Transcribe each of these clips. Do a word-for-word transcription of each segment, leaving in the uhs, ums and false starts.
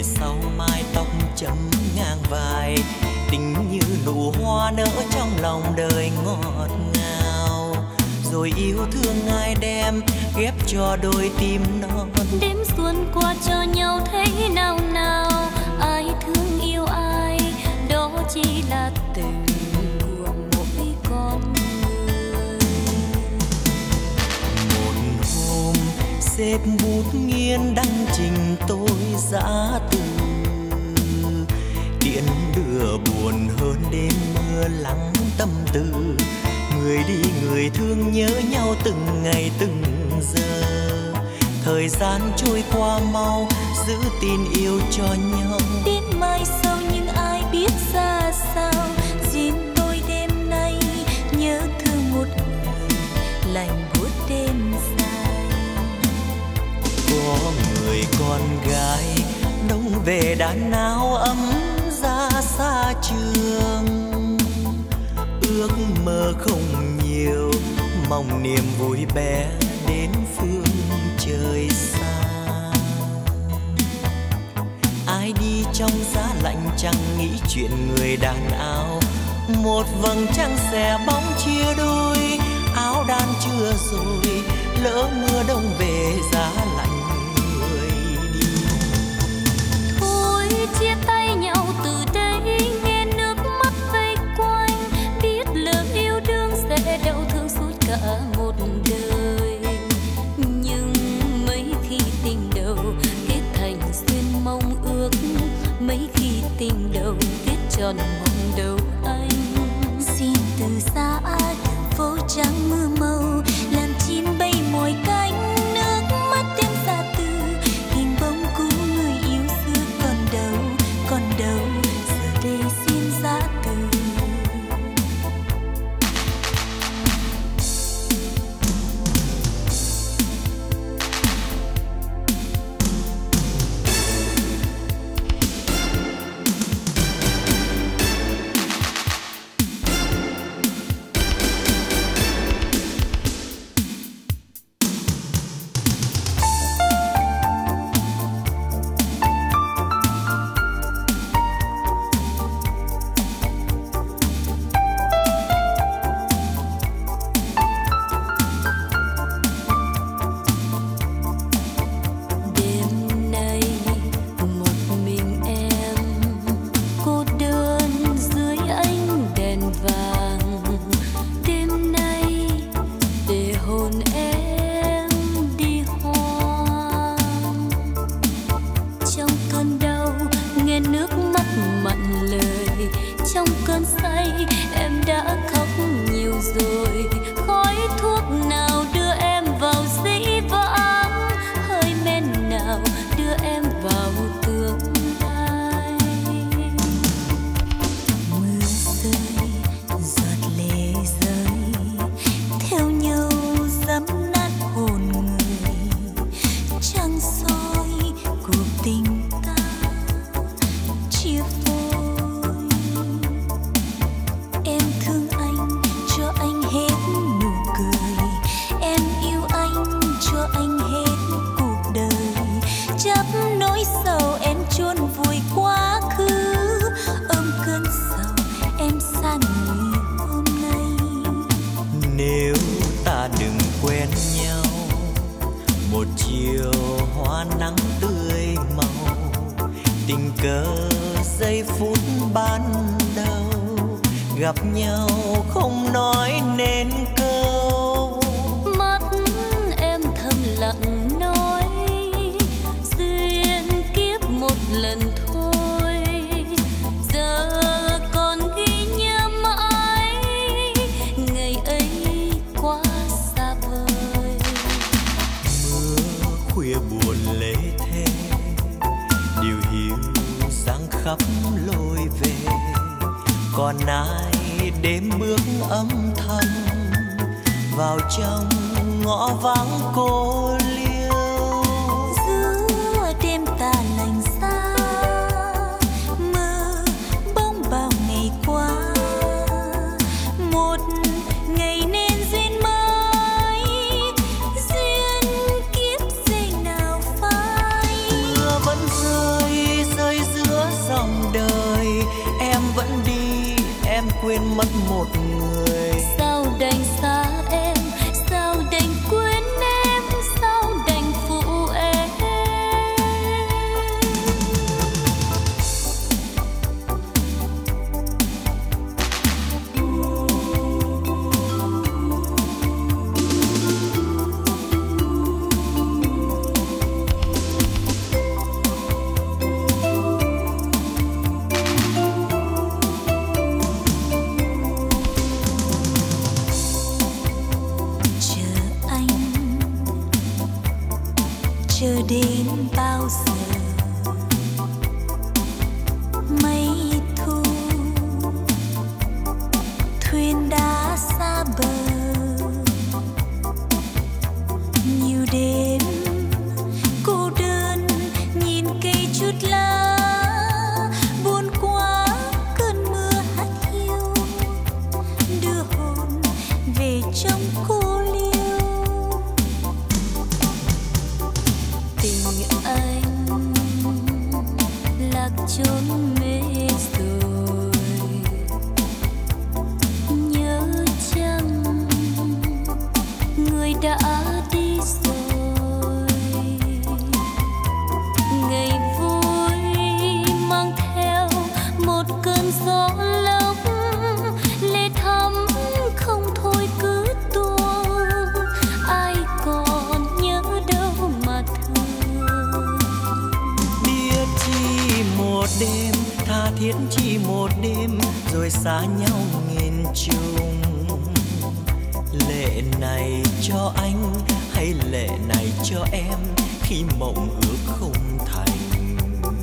về sau mái tóc chấm ngang vai, tình như nụ hoa nở trong lòng đời ngọt ngào, rồi yêu thương ai đem ghép cho đôi tim non. Đêm xuân qua cho nhau thấy nào nào, ai thương yêu ai đó chỉ là tình của mỗi con người. Một hôm xếp bút nghiên đăng trình tôi giã từ, tiễn đưa buồn hơn đêm mưa lắng tâm tư, người đi người thương nhớ nhau từng ngày từng giờ. Thời gian trôi qua mau, giữ tin yêu cho nhau. Đến mai sau nhưng ai biết ra sao, riêng tôi đêm nay nhớ thương một người lạnh buốt đêm dài. Có người con gái đông về đàn áo ấm ra xa trường, ước mơ không nhiều, mong niềm vui bé đến phương trời xa. Ai đi trong giá lạnh chẳng nghĩ chuyện người đàn áo, một vầng trăng xẻ bóng chia đôi, áo đan chưa rồi lỡ mưa đông về giá lạnh người đi. Thôi chia tay nhau từ đây, nghe nước mắt vây quanh, biết lời yêu đương sẽ đau thương suốt cả một đời. Nhưng mấy khi tình đầu kết thành duyên mong ước, mấy khi tình đầu kết tròn mong đầu anh. Xin từ xa đường phố trắng mưa màu, làm chim bay mỏi cánh, nước mắt em ra từ hình bóng cũ người yêu xưa còn đâu, còn đâu giờ đây xin ra từ. chờ đến bao giờ mây thu thuyền đã xa bờ, nhiều đêm cô đơn nhìn cây chút lá buồn quá cơn mưa hắt hiu đưa hồn về trong cô liêu. Tình anh lạc chốn mê rồi, nhớ chăng người đã đi rồi. Ngày vui mang theo một cơn gió lốc, lệ thắm không thôi cứ tuôn, ai còn nhớ đâu mà thương. Biết chỉ một đêm, tha thiết chỉ một đêm, rồi xa nhau nghìn trùng. Lệ này cho anh hay lệ này cho em, khi mộng ước không thành.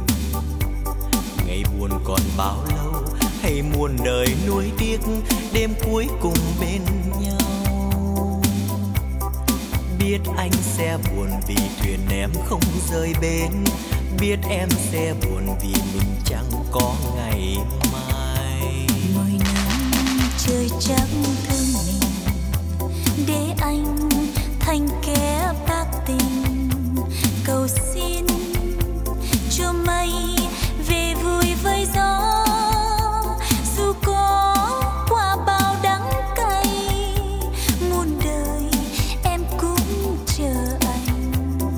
Ngày buồn còn bao lâu, hay muôn đời nuối tiếc, đêm cuối cùng bên nhau. Biết anh sẽ buồn vì thuyền em không rời bến, biết em sẽ buồn vì mình chẳng có ngày mai. Mỗi năm trời trắng thương mình, để anh thành kẻ bác tình, cầu xin cho mây về vui với gió. Dù có qua bao đắng cay, muôn đời em cũng chờ anh.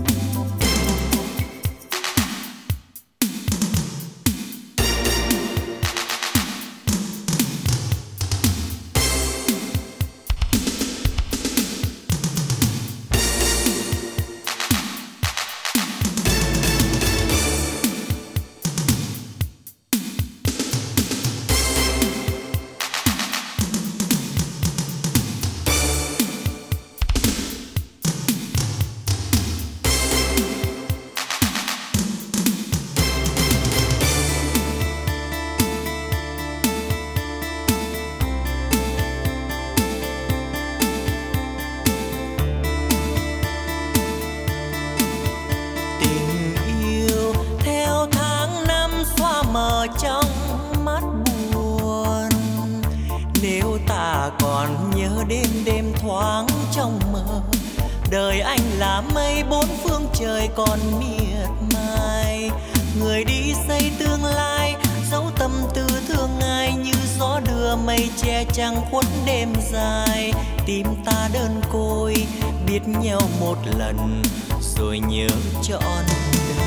Trong mắt buồn, nếu ta còn nhớ đến đêm thoáng trong mơ, đời anh là mây bốn phương trời còn miệt mài. Người đi xây tương lai, dấu tâm tư thương ai, như gió đưa mây che trăng khuất đêm dài. Tim ta đơn côi, biết nhau một lần rồi nhớ trọn đời.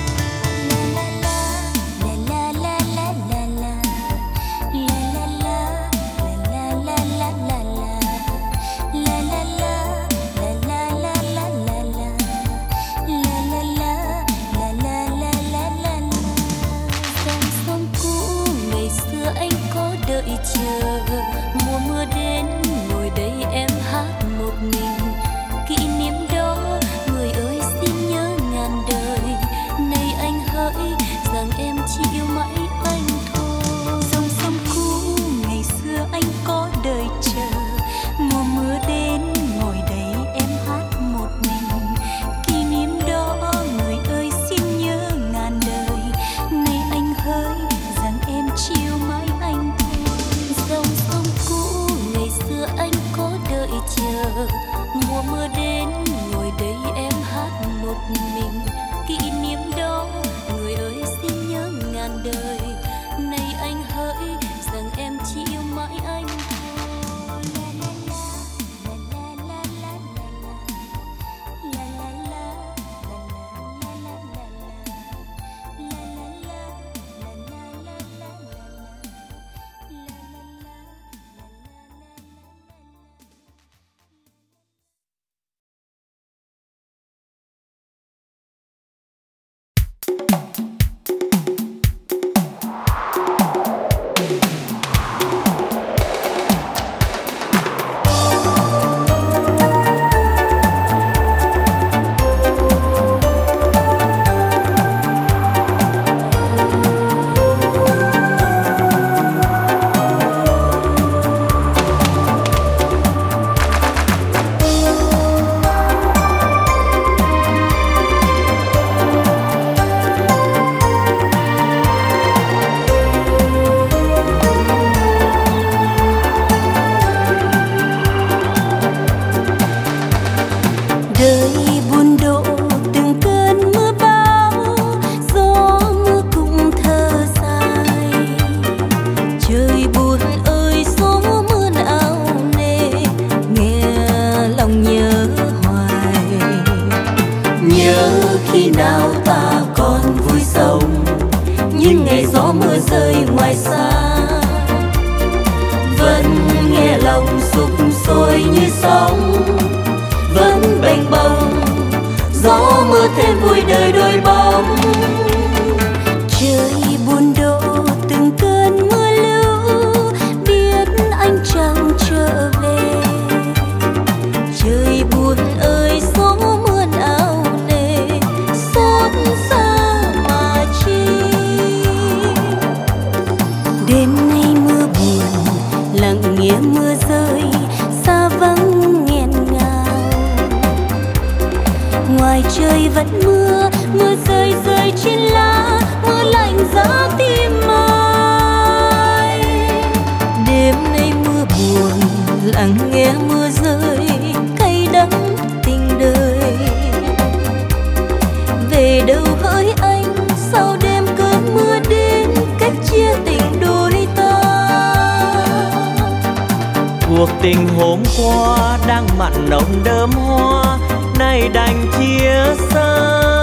Chờ mùa mưa đến, ngồi đây em hát một mình. Kỷ niệm đó người ơi xin nhớ ngàn đời. Này anh hỡi rằng em chỉ yêu mãi anh thôi. Dòng sông cũ ngày xưa anh có đợi chờ, mùa mưa đến ngồi đây em hát một mình. Kỷ niệm đó người ơi xin nhớ ngàn đời. Này anh hỡi rằng em chỉ yêu mãi anh thôi. Dòng sông cũ ngày xưa anh có đợi chờ, mùa mưa đến ngồi đây em hát một mình. Kỷ niệm đó người ơi xin nhớ ngàn đời. Này anh hỡi rằng em chỉ yêu mãi anh nhớ khi nào ta còn vui sống, những ngày gió mưa rơi ngoài xa. Vẫn nghe lòng sục sôi như sóng, vẫn bềnh bông gió mưa thêm vui đời đôi bóng. Trời buồn đổ từng cơn mưa lũ, biết anh chẳng trở về. Trời buồn ơi gió mưa áo nề, xót xa mà chi. Đêm nay mưa buồn lặng nghe mưa rơi, xa vắng nghẹn ngào. Ngoài trời vẫn mưa, mưa rơi rơi trên lá, mưa lạnh giá tim ai. Đêm nay mưa buồn lặng nghe mưa rơi, cay đắng tình đời. Về đâu hỡi anh, sau đêm cơn mưa đến, cách chia tình đôi ta. Cuộc tình hôm qua đang mặn nồng đơm hoa, nay đành chia xa.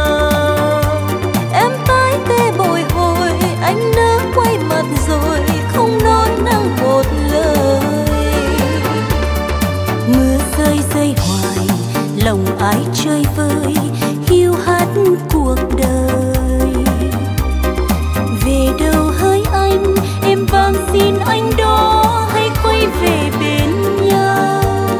Em tái tê bồi hồi, anh đã quay mặt rồi, không nói năng một lời. Mưa rơi rơi hoài, lòng ai chơi vơi, hiu hắt cuộc đời. Về đâu hỡi anh, em van xin anh đó, hãy quay về bên nhau.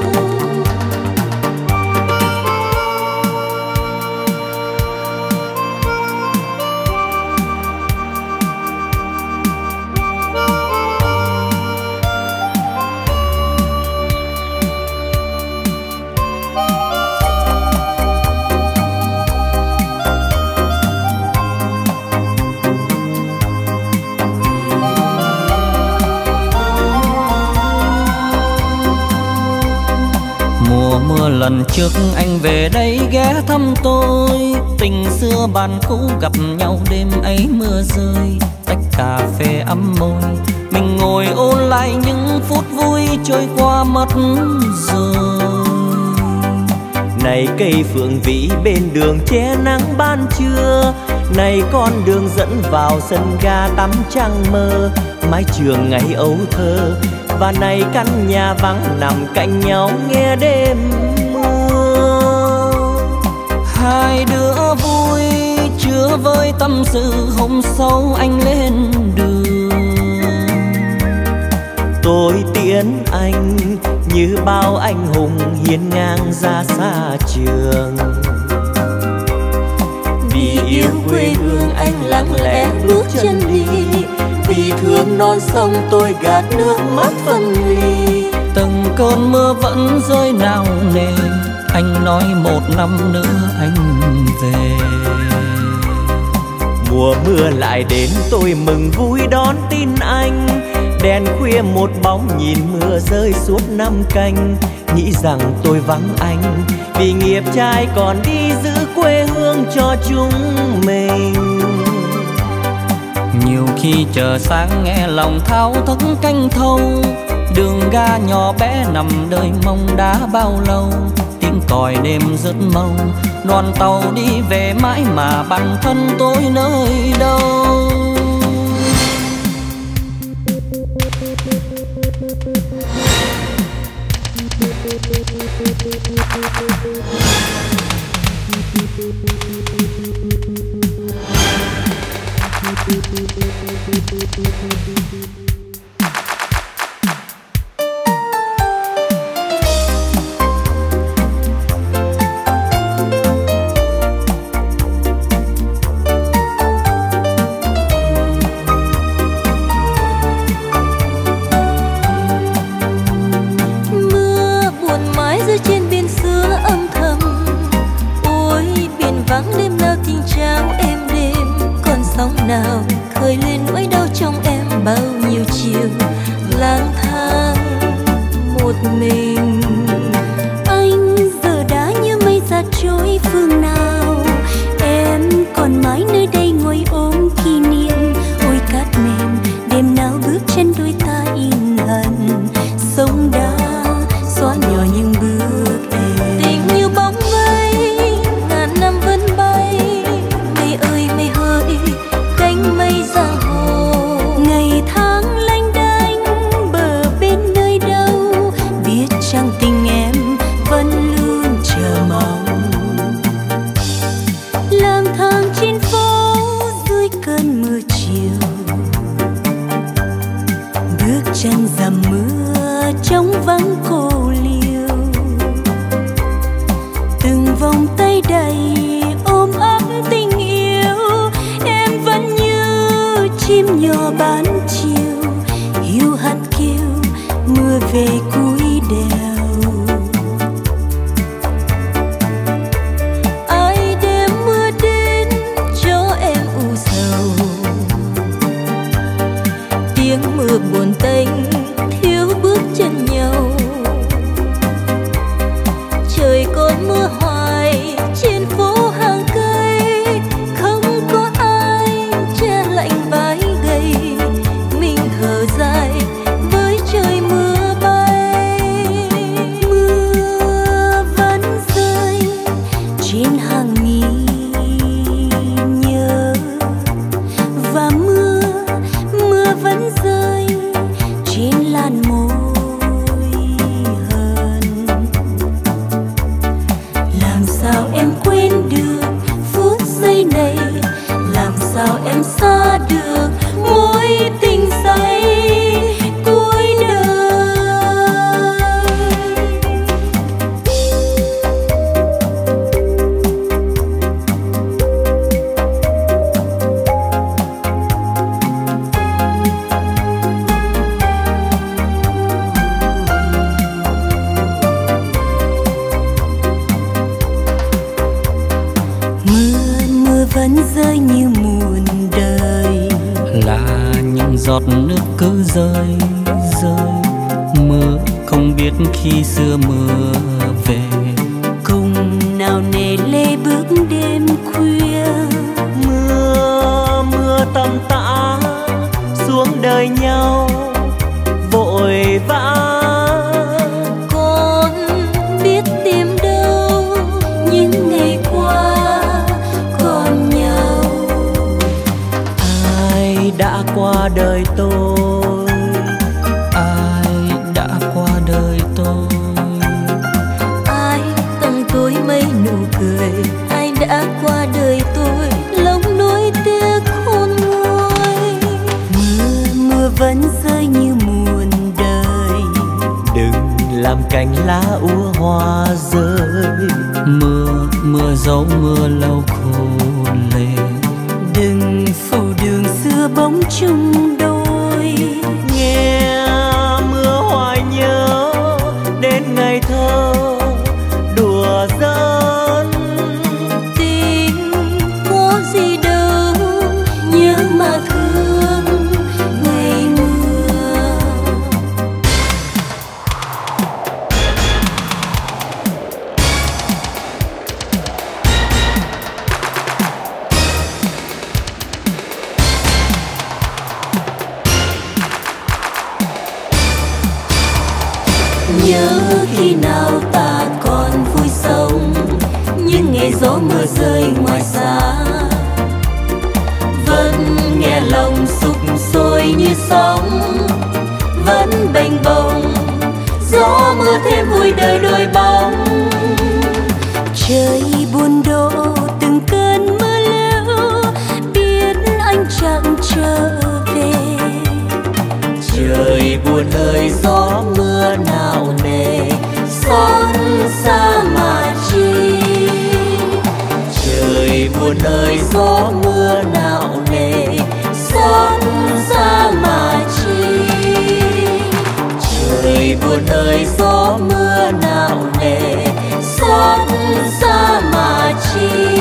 Mùa lần trước anh về đây ghé thăm tôi, tình xưa bạn cũ gặp nhau đêm ấy mưa rơi. Tách cà phê ấm môi, mình ngồi ôn lại những phút vui trôi qua mất rồi. Này cây phượng vĩ bên đường che nắng ban trưa, này con đường dẫn vào sân ga tắm trăng mơ. Mái trường ngày ấu thơ, và này căn nhà vắng nằm cạnh nhau nghe đêm mưa. Hai đứa vui chưa vơi tâm sự, hôm sau anh lên đường. Tôi tiễn anh như bao anh hùng hiên ngang ra xa trường. Vì yêu quê hương anh lặng lẽ bước chân đi, vì thương non sông tôi gạt nước mắt phân ly. Từng cơn mưa vẫn rơi nào nề, anh nói một năm nữa anh về. Mùa mưa lại đến tôi mừng vui đón tin anh. Đèn khuya một bóng nhìn mưa rơi suốt năm canh. Nghĩ rằng tôi vắng anh, vì nghiệp trai còn đi giữ quê hương cho chúng mình. Nhiều khi chờ sáng nghe lòng thao thức canh thâu, đường ga nhỏ bé nằm đời mong đã bao lâu. Tiếng còi đêm rất mong, đoàn tàu đi về mãi mà bản thân tôi nơi đâu. Nào khơi lên nỗi đau trong em bao nhiêu chiều lang thang một mình. Anh giờ đã như mây xa trôi phương nào, em còn mãi nơi đây ngồi ôm kỷ niệm. Ôi cát mềm đêm nào bước chân đôi ta in hận, sông đã xóa nhỏ những bước em. Tình như bóng mây ngàn năm vẫn mùa bán chiều hiu hắt kêu mưa về cuối đèo. Ai đem mưa đến cho em u sầu, tiếng mưa buồn tênh thiếu bước chân nhau. Trời còn mưa hoài trên phố hàng cây, không có ai che lạnh vai gầy. Mình thở dài với trời mưa bay. Mưa vẫn rơi trên hàng nghìn nhớ, và mưa mưa vẫn rơi trên làn môi hờn. Làm sao em quên được phút giây này, làm sao em xa được mối tình say cuối đời. Mưa mưa vẫn rơi như muôn đời, là những giọt nước cứ rơi rơi. Mưa không biết khi xưa mưa về, cùng nào nề lê bước đêm khuya. mưa mưa tầm tã xuống đời nhau vội vã. Con biết tìm đâu những ngày qua còn nhau. Ai đã qua đời tôi, ai đã qua đời tôi. Ai tặng tôi mấy nụ cười, ai đã qua đời tôi lòng nuối tiếc khôn nguôi. Mưa mưa vẫn rơi như muôn đời, Đừng làm cành lá úa hoa rơi. Mưa mưa dấu mưa lâu khô lệ. đừng phủ đường xưa bóng chung đôi. Nghe mưa hoài nhớ đến ngày thơ đùa giỡn. Tình có gì đâu nhớ mà thương ngày mưa. Nhớ khi nào ta còn vui sống, những ngày gió mưa rơi ngoài xa. Vẫn nghe lòng sục sôi như sóng, vẫn bềnh bồng gió mưa thêm vui đời đôi bóng. Trời buồn đổ từng cơn mưa lêu, biết anh chẳng trở về. Trời buồn ơi gió mưa nào nề, Xót xa mà chi. trời buồn ơi gió mưa nào nề. Xót xa mà chi. Trời buồn ơi gió mưa nào nề. Xót xa mà chi.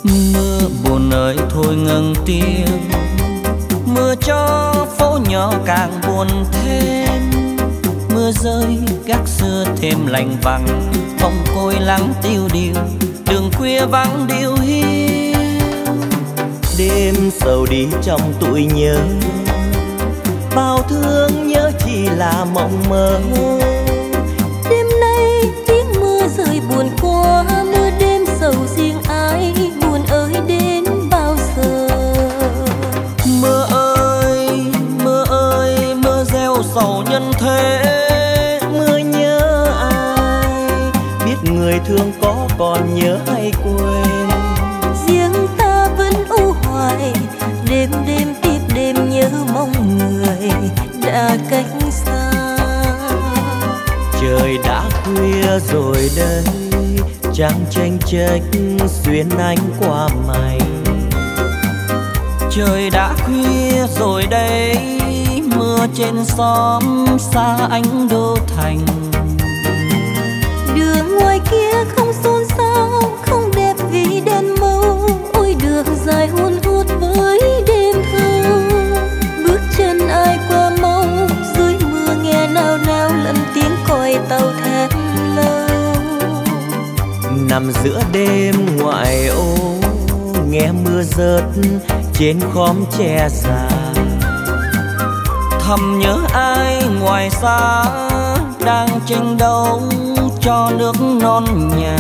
Mưa buồn ơi thôi ngừng tiếng, mưa cho phố nhỏ càng buồn thêm. Mưa rơi gác xưa thêm lạnh vắng, phòng côi lắng tiêu điều, đường khuya vắng điêu hiu. Đêm sầu đi trong tuổi nhớ, bao thương nhớ chỉ là mộng mơ. Đêm nay tiếng mưa rơi buồn quá, mưa đêm sầu riêng ai, buồn ơi đến bao giờ. Mưa ơi, mưa ơi, mưa gieo sầu nhân thế. Mưa nhớ ai, biết người thương có còn nhớ hay quên. Riêng ta vẫn u hoài, đêm đêm tiếp đêm nhớ mong người đã cách xa. Trời đã khuya rồi đây, trăng chênh chênh xuyên ánh qua mây. Trời đã khuya rồi đây, mưa trên xóm xa ánh đô thành. Đường ngoài kia không xôn xao, không đẹp vì đèn mâu. Ôi đường dài hun hút với đêm thâu. Bước chân ai qua mau, dưới mưa nghe nao nao lẫn tiếng còi tàu thét lâu. Nằm giữa đêm ngoại ô, nghe mưa rớt trên khóm tre già. Thầm nhớ ai ngoài xa, đang tranh đấu cho nước non nhà.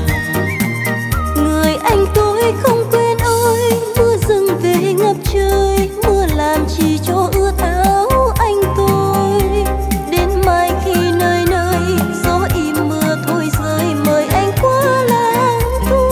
Người anh tôi không quên ơi, mưa rừng về ngập trời. Mưa làm chỉ cho ướt áo anh tôi. Đến mai khi nơi nơi gió im mưa thôi rơi, mời anh qua làng tôi.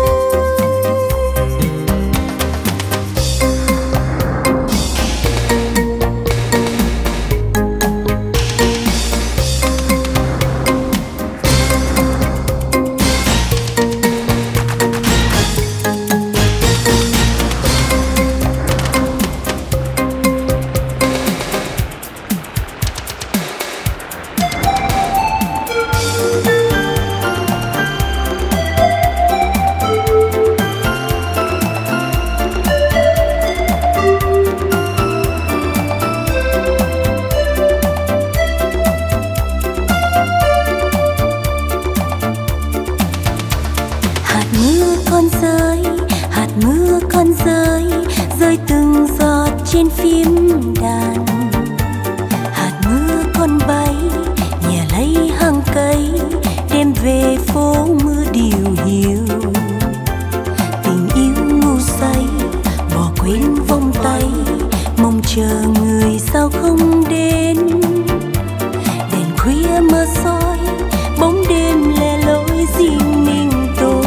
Trên phím đàn hạt mưa con bay nhẹ lấy hàng cây, đêm về phố mưa điều hiu. Tình yêu ngu say bỏ quên vòng tay, mong chờ người sao không đến. Đèn khuya mơ soi bóng đêm lẻ loi riêng mình tôi.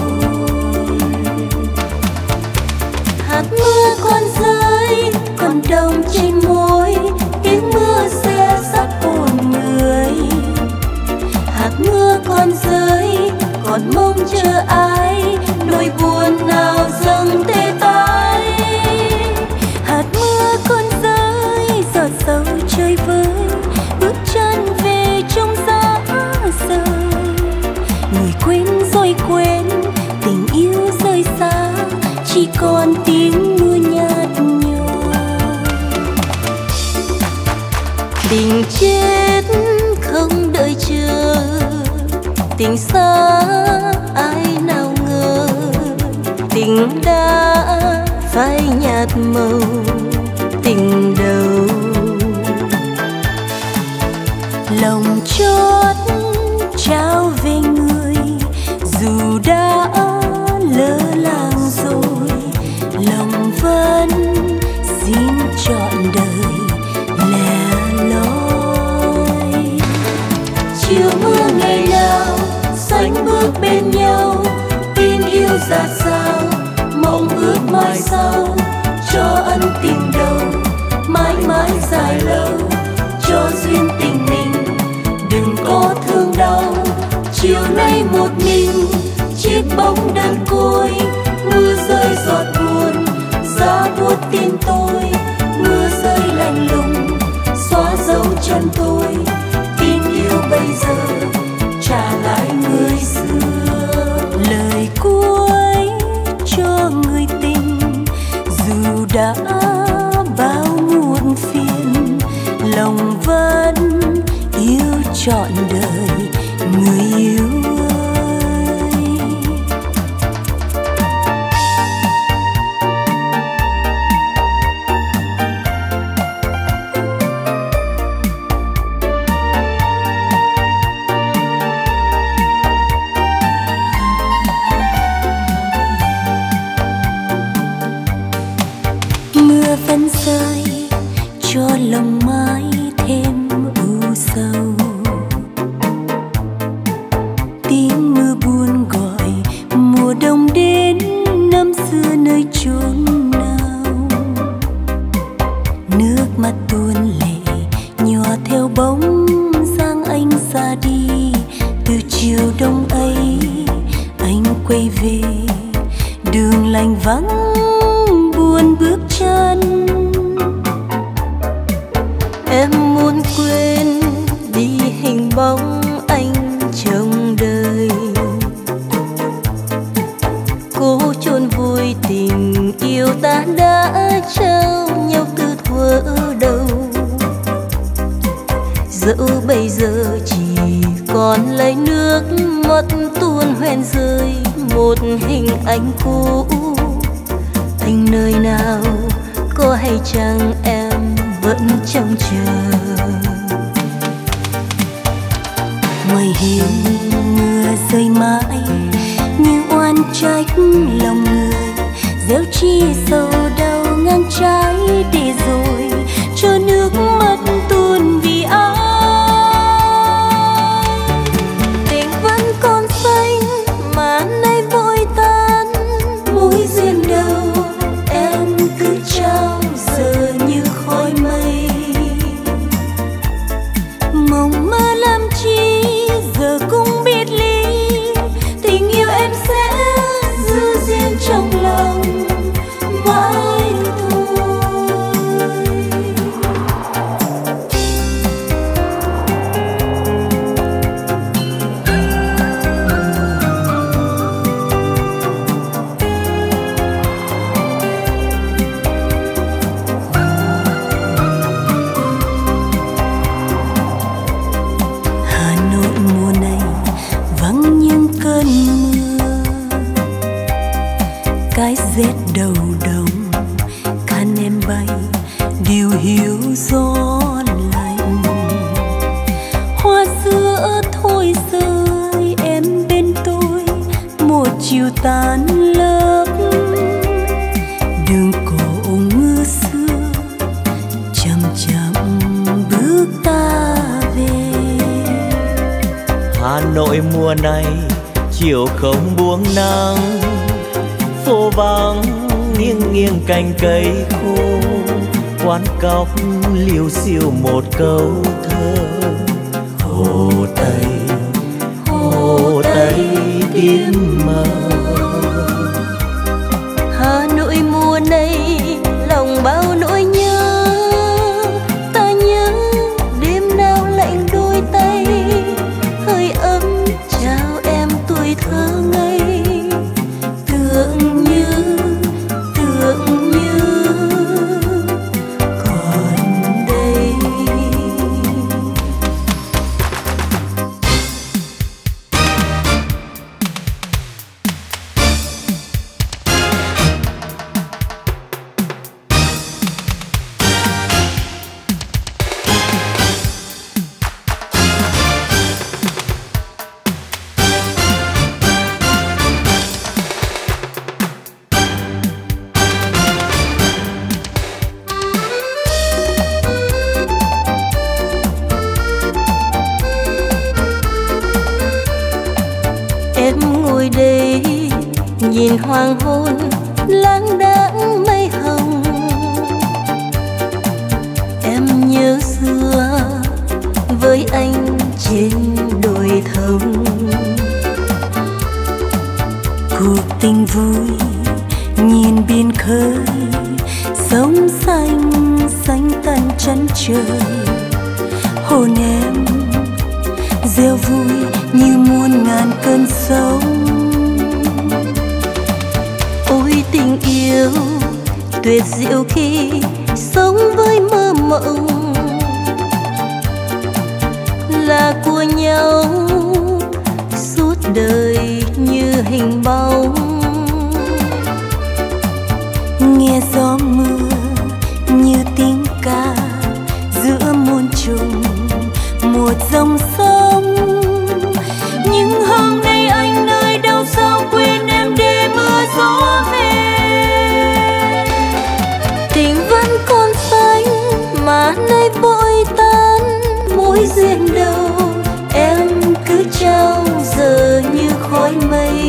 Hạt mưa con rơi còn đông trên môi, tiếng mưa xe sắt hồn người. Hạt mưa còn rơi còn mong chờ ai, nỗi buồn nào dâng tê tái. Hạt mưa còn rơi giọt sâu chơi vơi, bước chân về trong giá rời. Người quên rồi quên, tình yêu rơi xa, chỉ còn tiếng mưa nhạt nhòa. Tình chết không đợi chờ, tình xa ai nào ngờ. Tình đã phai nhạt màu tình đầu, lòng chót trao về người dù đã lỡ làng rồi. Lòng vẫn xin trọn đời lẻ loi. Chiều mưa ngày nào xanh bước bên nhau, tin yêu ra sao mong ước mai sau. Cho ân tình đầu mãi mãi dài lâu, cho duyên tình mình đừng có thương đau. Chiều nay một mình chiếc bóng đơn côi, mưa rơi giọt buồn giá buốt tim tôi. Mưa rơi lạnh lùng xóa dấu chân tôi, tin yêu bây giờ trả lại người xưa. Lời cuối cho đã bao muộn phiền, lòng vẫn yêu trọn đời người yêu ơi. Mưa vẫn rơi cho lòng mãi thêm u sầu, tiếng mưa buồn gọi mùa đông đến năm xưa nơi chốn nào. Nước mắt tuôn lệ nhòa theo bóng dáng anh ra đi. Từ chiều đông ấy anh quay về đường lành vắng buồn bước chân. Em muốn quên đi hình bóng anh trong đời, cố chôn vùi tình yêu ta đã trao nhau từ thuở đầu. Dẫu bây giờ chỉ còn lấy nước mắt tuôn hoen rơi một hình ảnh cũ. Anh nơi nào có hay chăng em vẫn trông chờ. Ngoài hiên mưa rơi mãi như oan trách lòng người, gieo chi sầu đau ngang trái để rồi cho nước mắt tuôn vì ai. Tình vẫn còn xanh mà nay vội tan, mối duyên đầu em cứ trao giờ như khói mây. Mộng mơ làm chi giờ cũng biết ly, tình yêu em sẽ giữ riêng trong lòng mãi thôi. Hà Nội mùa này vắng những cơn mưa, cái rét đầu đông khăn em bay điều hiu gió lạnh. Hoa sữa thôi rơi em bên tôi một chiều tan lớp. Đường cổ mưa xưa chậm chậm bước ta về. Hà Nội mùa này chiều không buông nắng, phố vắng nghiêng nghiêng cành cây khô. Quán cóc liêu xiêu một câu thơ, Hồ Tây, Hồ Tây tím mờ. Hà Nội mùa này lòng bao nỗi nhớ, ta nhớ đêm nào lạnh đôi tay, hơi ấm chào em tuổi thơ ngây. Tưởng như, tưởng như còn đây. Em ngồi đây nhìn hoàng hôn lãng đãng mây hồng. Em nhớ xưa với anh trên đồi thông. Cuộc tình vui nhìn biển khơi, sóng xanh xanh tận chân trời. Hồn em reo vui như muôn ngàn cơn sóng. Ôi tình yêu tuyệt diệu khi sống với mơ mộng, là của nhau suốt đời như hình bóng. Nghe gió mưa như tiếng ca giữa muôn trùng một dòng sông, nhưng hôm nay anh nơi đâu sao quên em để mưa gió về. Tình vẫn còn xanh mà nay vội tan, mối duyên đâu em cứ trao giờ như khói mây.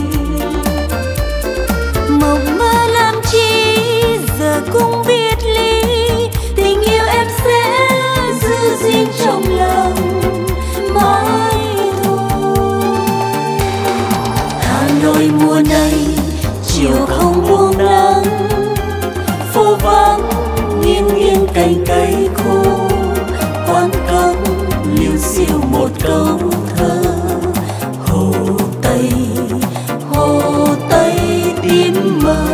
Mộng mơ làm chi giờ cũng biết ly, tình yêu em sẽ giữ gìn trong lòng mãi thôi. Hà Nội mùa này chiều không buông nắng, phố vắng nghiêng nghiêng cành cây khô, quán cấm liêu xiêu một câu thơ. Hồ Tây, Hồ Tây tím mờ.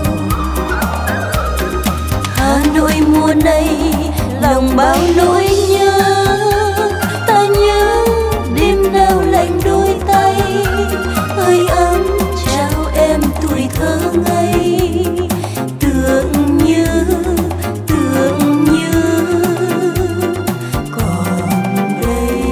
Hà Nội mùa này lòng bao nỗi nhớ, ta nhớ đêm nào lạnh đôi tay, hơi ấm trao em tuổi thơ ngây. Tưởng như, tưởng như còn đây.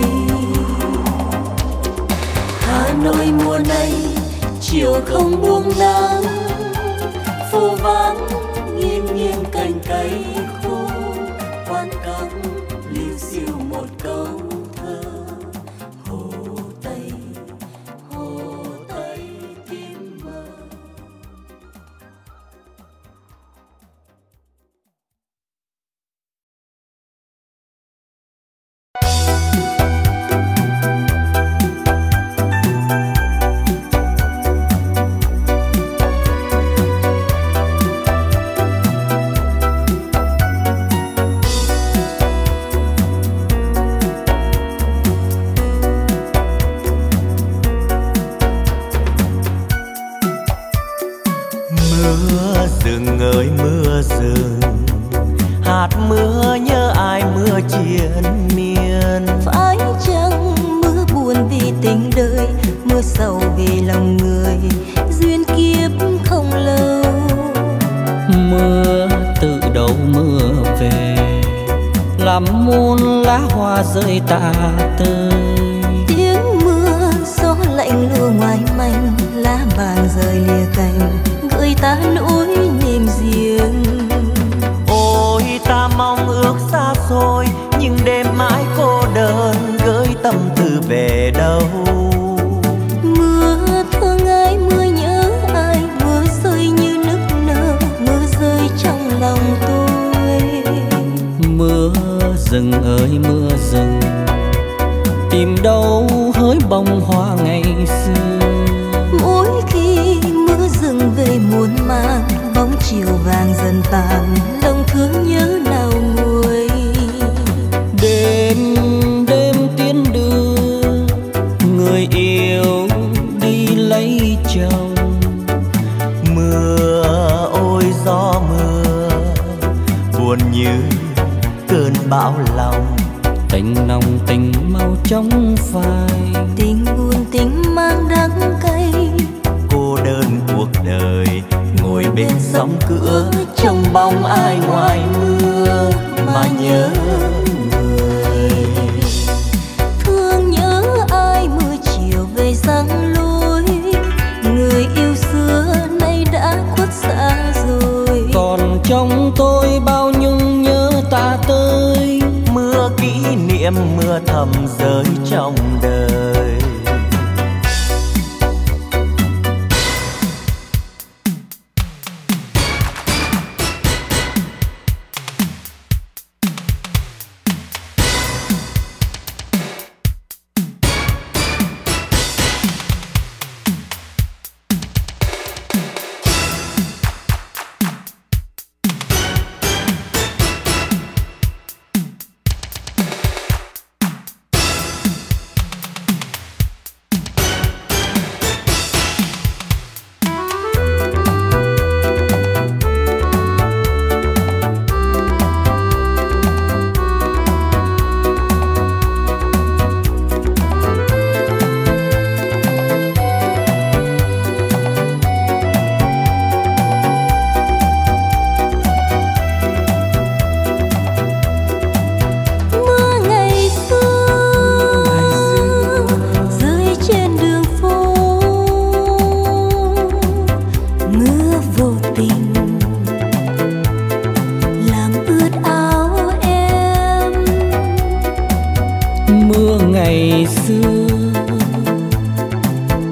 Hà Nội mùa này chiều không buông nắng, phố vắng nghiêng nghiêng cành cây khô, quán cấm liêu xiêu một câu thơ. Hồ Tây, Hồ Tây tím mờ. Mưa rừng ơi mưa rừng, hạt mưa nhớ ai mưa triền miên. Phải chăng mưa buồn vì tình đời, mưa sầu vì lòng người, duyên kiếp không lâu. Mưa tự đâu mưa về, làm muôn lá hoa rơi tả tơi. Tiếng mưa gió lạnh lùa ngoài manh, lá vàng rơi lìa cành, gửi ta nỗi niềm riêng. Ôi ta mong ước xa xôi, nhưng đêm mãi cô đơn, gửi tâm tư về đâu. Mưa thương ai, mưa nhớ ai, mưa rơi như nức nở, mưa rơi trong lòng tôi. Mưa rừng ơi mưa rừng, tìm đâu hỡi bông hoa ngày xưa. Mỗi khi mưa rừng về muôn mang, bóng chiều vàng dần tàn, lòng thương nhớ nào nguôi. Đêm đêm tiến đưa người yêu đi lấy chồng. Mưa ôi gió mưa, buồn như cơn bão lòng. Tình nồng tình mau chóng phai, Tình buồn tình mang đắng cay, cô đơn cuộc đời ngồi bên sóng cửa, trong bóng ai ngoài mưa mà nhớ người. thương nhớ ai mưa chiều về giăng lối, người yêu xưa nay đã khuất xa rồi. còn trong tôi bao nhung nhớ ta tới. Mưa kỷ niệm mưa thầm rơi trong đời.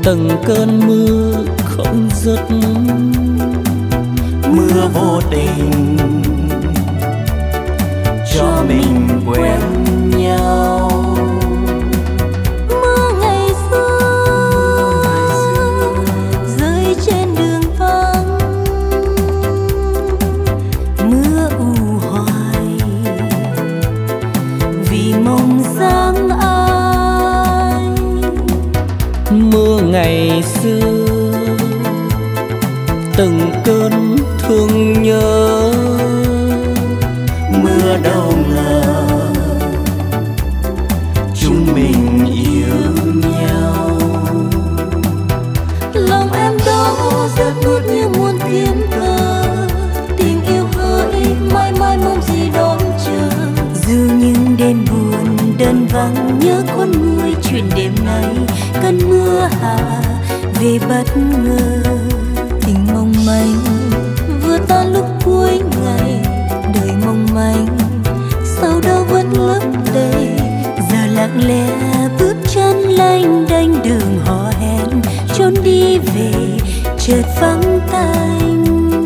từng cơn mưa không dứt. Mưa vô tình cho mình quen nhau. Mưa ngày xưa rơi trên đường vắng, mưa u hoài vì mong sáng ai. Mưa ngày xưa từng cơn thương nhớ, mưa đâu ngờ chúng mình yêu nhau. Lòng em đó rất buốt như muôn tiếng thơ, tình yêu hỡi mãi mãi mong gì đón chờ. Dù những đêm buồn đơn vắng nhớ con người chuyện đêm nay, cơn mưa hạ về bất ngờ. Tình mong manh vừa tan lúc cuối ngày, đời mong manh sau đó vẫn lấp đầy. Giờ lặng lẽ bước chân lênh đênh đường hò hẹn, trốn đi về chợt vắng tanh.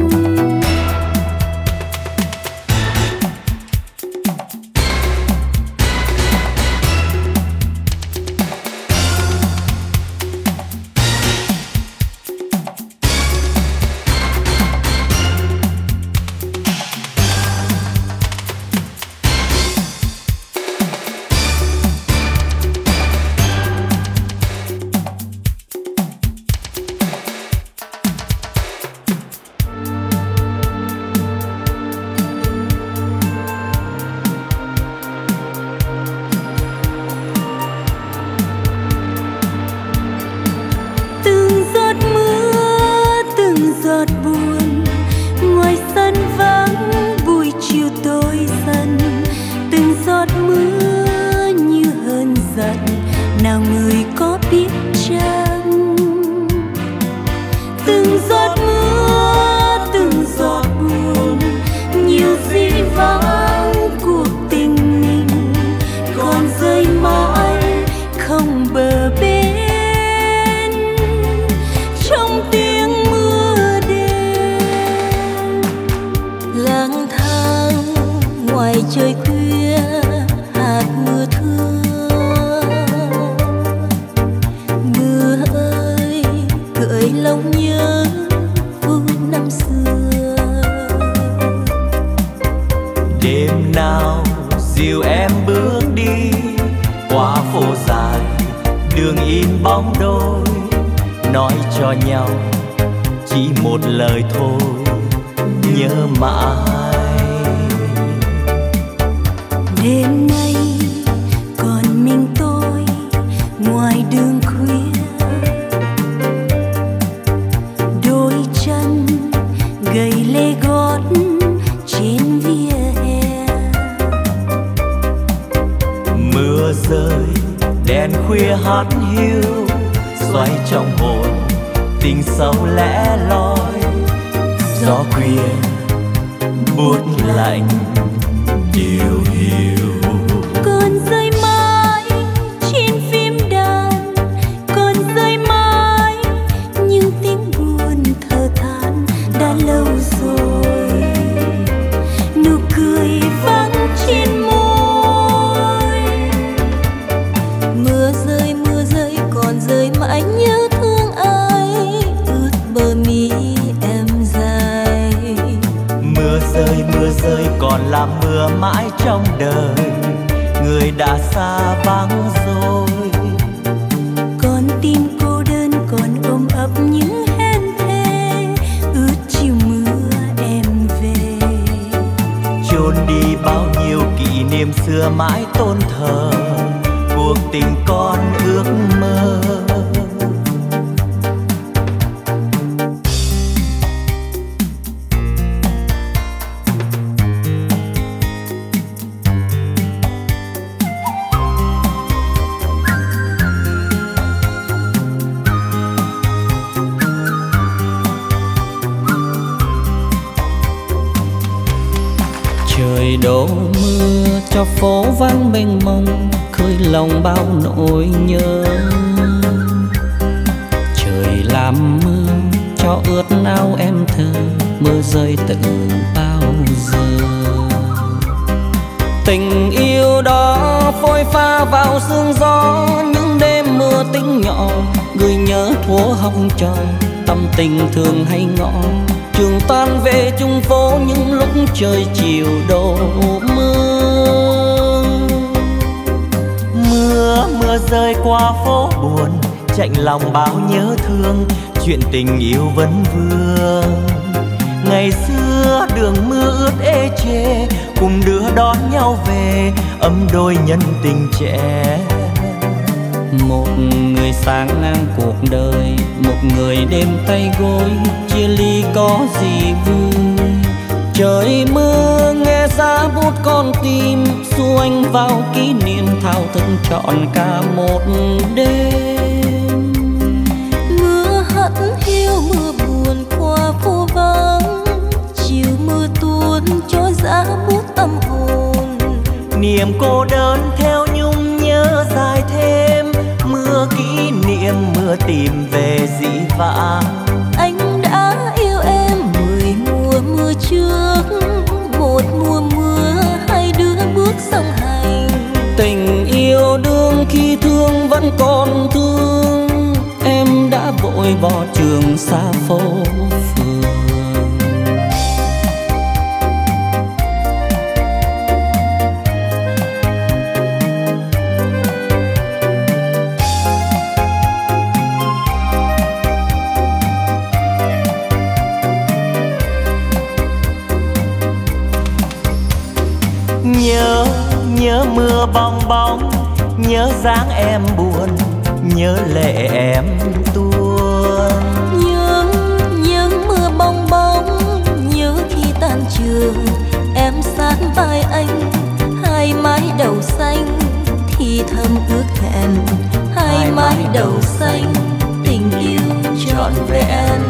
Trời khuya hạt mưa thưa, mưa ơi gợi lòng nhớ phút năm xưa. Đêm nào dìu em bước đi qua phố dài, đường in bóng đôi, nói cho nhau chỉ một lời thôi, nhớ mãi. Đêm nay còn mình tôi ngoài đường khuya, đôi chân gầy lê gót trên vỉa hè. Mưa rơi đèn khuya hát hiu, xoay trong hồn tình sâu lẻ loi. Gió khuya buốt lạnh điều hiu, còn rơi mãi trên phim đàn, còn rơi mãi những tiếng buồn thở than đã lâu rồi. Nụ cười vắng trên môi, mưa rơi mưa rơi còn rơi mãi nhớ thương ai, ướt bờ mi em dài. Mưa rơi mưa rơi còn là mưa mãi trong đời, người đã xa vắng rồi. Con tim cô đơn còn ôm ấp những hên thê, ướt chiều mưa em về. Chôn đi bao nhiêu kỷ niệm xưa mãi tôn thờ, cuộc tình con ước mơ. Trời đổ mưa cho phố vắng mênh mông, khơi lòng bao nỗi nhớ. làm mưa cho ướt áo em thơ, mưa rơi từ bao giờ. Tình yêu đó phôi pha vào sương gió, những đêm mưa tĩnh nhỏ gửi nhớ thuở học trò. Tâm tình thường hay ngõ trường tan về chung phố những lúc trời chiều đổ mưa. Mưa mưa rơi qua phố buồn, chạnh lòng bao nhớ thương, chuyện tình yêu vẫn vương. Ngày xưa đường mưa ướt ê chê, cùng đưa đón nhau về ấm đôi nhân tình trẻ. Một người sáng ngang cuộc đời, một người đêm tay gối, chia ly có gì vui. Trời mưa nghe giá bút con tim, xu anh vào kỷ niệm thao thức trọn cả một đêm. Mưa hắt hiu mưa buồn qua phố vắng, chiều mưa tuôn cho giá bút tâm hồn. Niềm cô đơn theo nhung nhớ dài thêm, mưa kỷ niệm mưa tìm về dĩ vãng. Anh đã yêu em mười mùa mưa trước, một mùa mưa hai đứa bước song hành. Tình yêu đương khi thương vẫn còn thương, em đã vội bỏ trường xa phố phường. Nhớ, nhớ mưa bong bóng, nhớ dáng em buồn, nhớ lệ em tuôn. Nhớ, nhớ mưa bong bóng, nhớ khi tan trường, em sát vai anh, hai mái đầu xanh, thì thầm ước hẹn, hai mái đầu xanh, tình yêu trọn vẹn.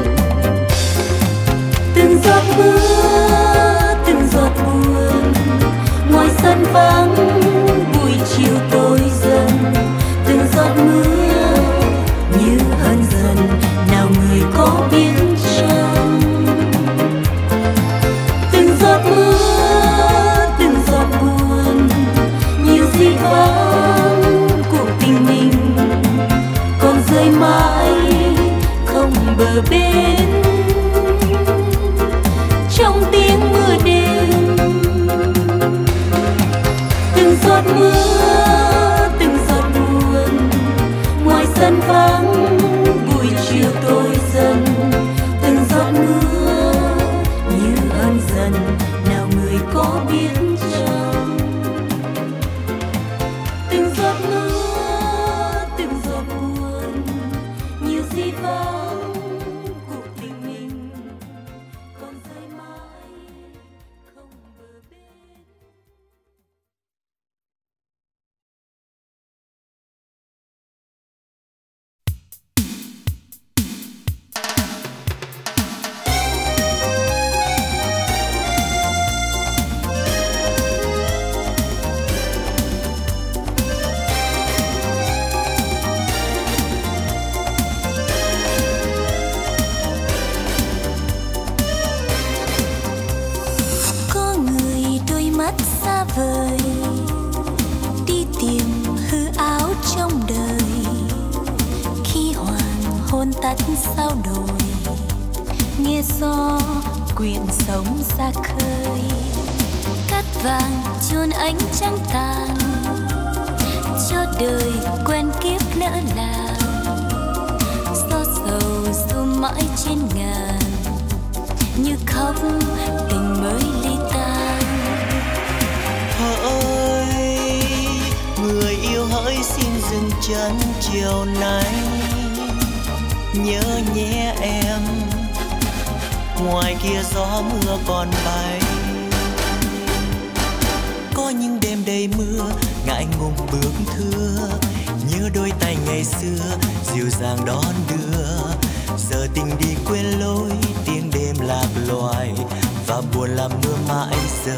Từng giọt mưa, từng giọt buồn, ngoài sân vắng buổi chiều tối dần. Từng giọt mưa như hờn dần, nào người có biết chăng. Từng giọt mưa, từng giọt buồn, nhiều gì vắng cuộc tình mình, còn rơi mãi không bờ bên trong tiếng mưa đêm. Từng giọt mưa, từng giọt buồn, ngoài sân vắng buổi chiều tối dần. Từng giọt mưa như ơn dần, nào người có biết chăng. Từng giọt mưa, từng giọt buồn, nhiều gì vắng cuộc tình mình, còn rơi mãi không bờ bên. Có người đôi mắt xa vời, đi tìm hư áo trong đời. Khi hoàng hôn tắt sao đồi, nghe gió quyện sóng ra khơi. Cát vàng chôn ánh trăng tàn, cho đời quen kiếp lỡ làng. Gió sầu du mãi trên ngàn, như khóc tình mới ly tan. Hỡi người yêu hỡi xin dừng chân chiều nay, nhớ nhé em, ngoài kia gió mưa còn bay. Có những đêm đầy mưa ngại ngùng bước thưa, nhớ đôi tay ngày xưa dịu dàng đón đưa. Giờ tình đi quên lối, tiếng đêm lạc loài, và buồn làm mưa mãi rơi.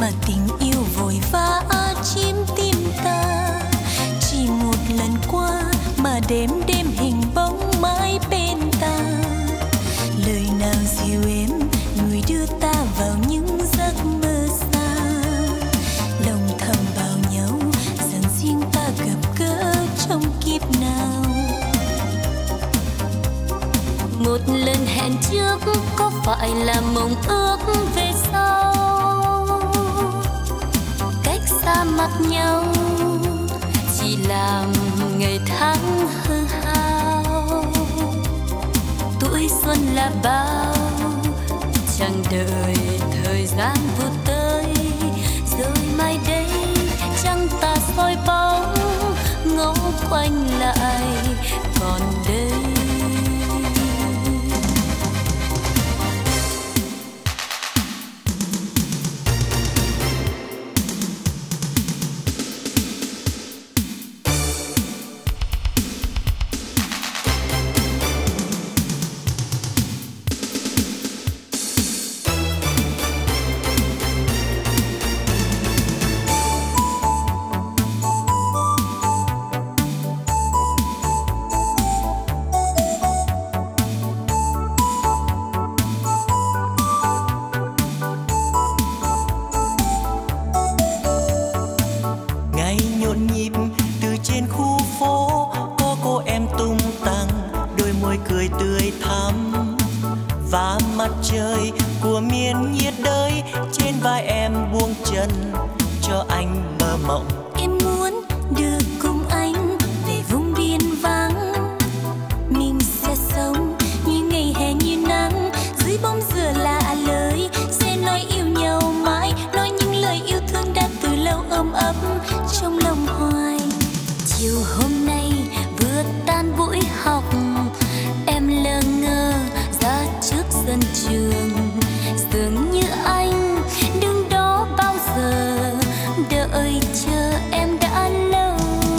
mà tình yêu vội vã chiếm tim ta. Chỉ một lần qua mà đêm đêm hình bóng mãi bên ta. Lời nào dịu êm người đưa ta vào những giấc mơ xa. Lòng thầm bảo nhau rằng riêng ta gặp gỡ trong kiếp nào. Một lần hẹn trước có phải là mộng ước về sau? Cách xa mặt nhau chỉ làm ngày tháng hư hao. Tuổi xuân là bao, chẳng đợi thời gian vụt tới. Rồi mai đây trăng ta soi bóng, ngó quanh lại còn đây. Trời của miền nhiệt đới, trên vai em buông chân cho anh mơ mộng. Em muốn được cùng anh về vùng biên vắng. Mình sẽ sống như ngày hè như nắng, dưới bóng dừa lạ lời sẽ nói yêu nhau mãi. Nói những lời yêu thương đã từ lâu ôm ấp trong lòng hoài. Chiều hôm nay vừa tan buổi học, em lơ ngơ ra trước sân trường. Dường như anh đứng đó bao giờ, đợi chờ em đã lâu.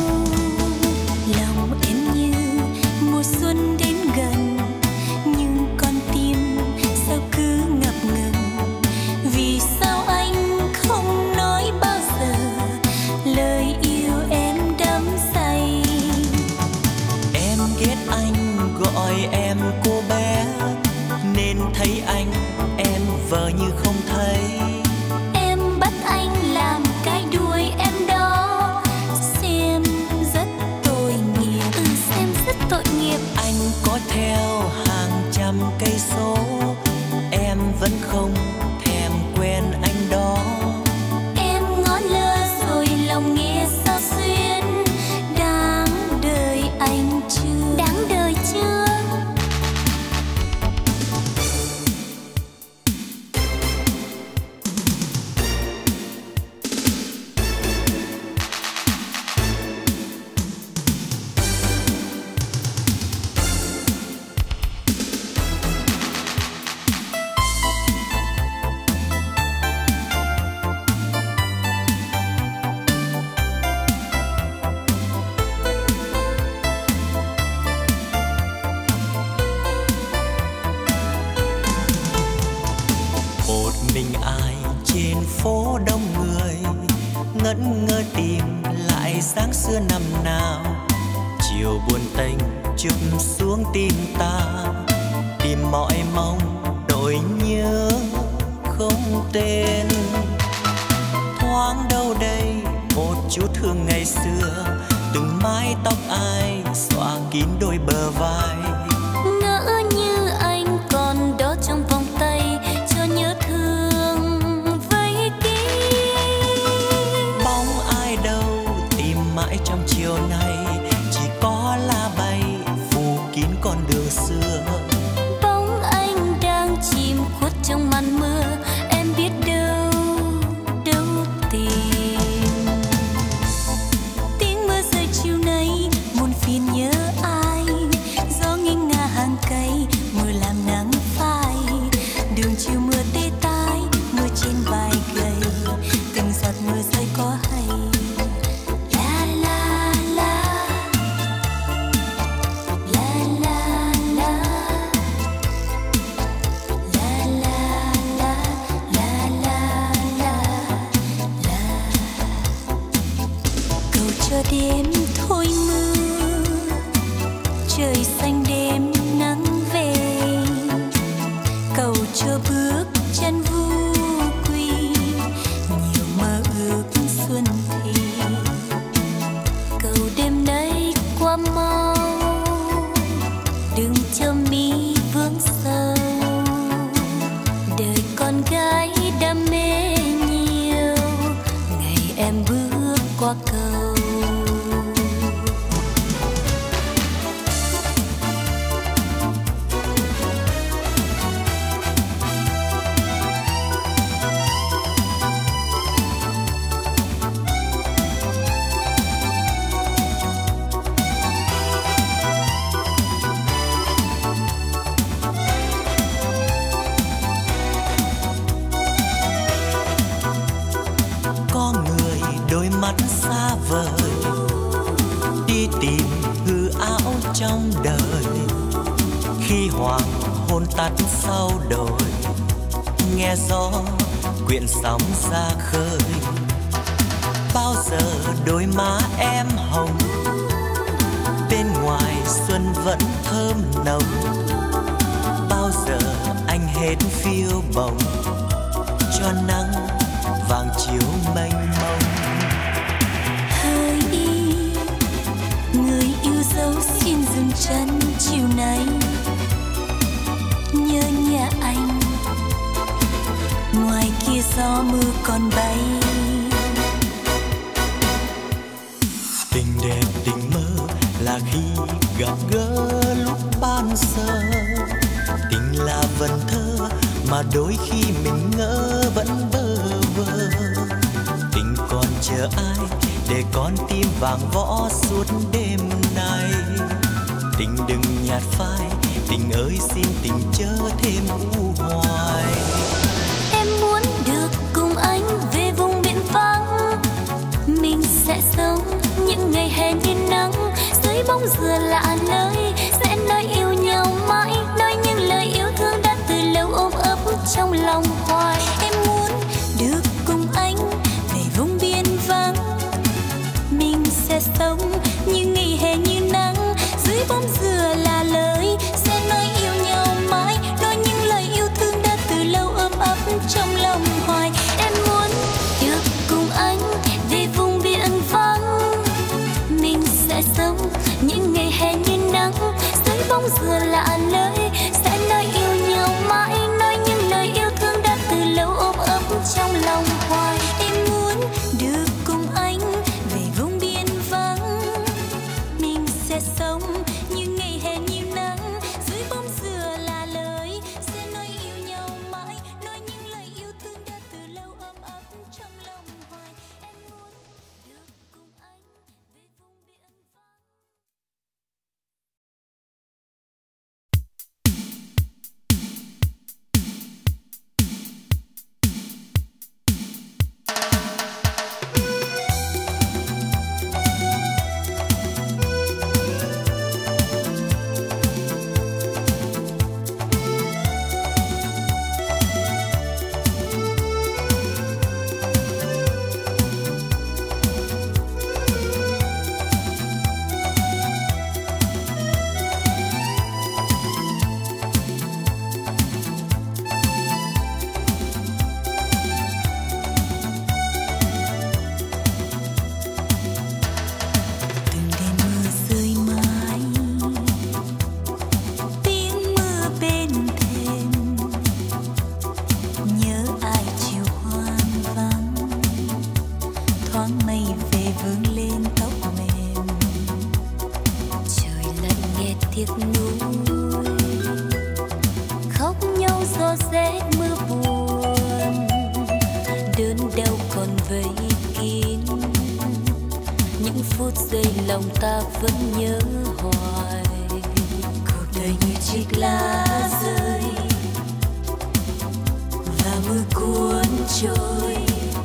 Lòng em như mùa xuân đến gần, nhưng con tim sao cứ ngập ngừng. Vì sao anh không nói bao giờ lời yêu em đắm say. Em ghét anh gọi em cô bé, nên thấy anh em vờ như không thấy. Em bắt anh làm cái đuôi em đó, xem rất tội nghiệp. Ừ, xem rất tội nghiệp. Anh có theo hàng trăm cây số, em vẫn không thèm quen anh đó. Em ngó lơ rồi lòng nghe sao xuyên. Đáng đời anh chưa? Đáng đời chưa? Phố đông người ngẩn ngơ tìm lại dáng xưa năm nào. Chiều buồn tênh chụp xuống tim ta, tìm mọi mong nỗi nhớ không tên. Thoáng đâu đây một chút hương ngày xưa, từng mái tóc ai xõa kín đôi bờ vai. Ngỡ như anh còn đó trong vòng tay, cho nhớ thương. Mãi trong chiều nay chỉ có lá bay phủ kín con đường xưa. Bóng anh đang chìm khuất trong màn mưa, em biết đâu đâu tìm. Tiếng mưa rơi chiều nay buồn phiền nhớ ai, gió qua cầu. Xa vời đi tìm hư ảo trong đời, khi hoàng hôn tắt sau đồi, nghe gió quyện sóng ra khơi. Bao giờ đôi má em hồng, bên ngoài xuân vẫn thơm nồng. Bao giờ anh hết phiêu bồng, cho nắng vàng chiếu mênh mông. Người yêu dấu xin dừng chân chiều nay, nhớ nhà anh, ngoài kia gió mưa còn bay. Tình đẹp tình mơ là khi gặp gỡ lúc ban sơ. Tình là vần thơ mà đôi khi mình ngỡ vẫn bơ vơ. Tình còn chờ ai để con tim vàng võ suốt đêm nay. Tình đừng nhạt phai, tình ơi xin tình chớ thêm u hoài. Em muốn được cùng anh về vùng biển vắng, mình sẽ sống những ngày hè như nắng, dưới bóng dừa lạ nơi, sẽ nói yêu nhau mãi, nói những lời yêu thương đã từ lâu ôm ấp trong lòng hoài. Em muốn được cùng anh về vùng biển vắng, mình sẽ sống những ngày hè như nắng, dưới bóng dừa là lời, sẽ nói yêu nhau mãi, nói những lời yêu thương đã từ lâu ôm ấp trong lòng hoài. Em muốn được cùng anh về vùng biển vắng, mình sẽ sống những ngày hè như nắng, dưới bóng dừa lạ nơi, sẽ nói yêu nhau mãi, nói những lời yêu thương đã từ lâu ôm ấp trong lòng hoài. Em muốn được cùng anh về vùng biển vắng, mình sẽ sống những ngày hè như nắng, dưới bóng dừa là lời, sẽ nói yêu nhau mãi, nói những lời yêu thương đã từ lâu ôm ấp trong lòng hoài. Em muốn được cùng anh về vùng biển vắng. Lòng ta vẫn nhớ hoài, cuộc đời như chiếc lá rơi và mưa cuốn trôi.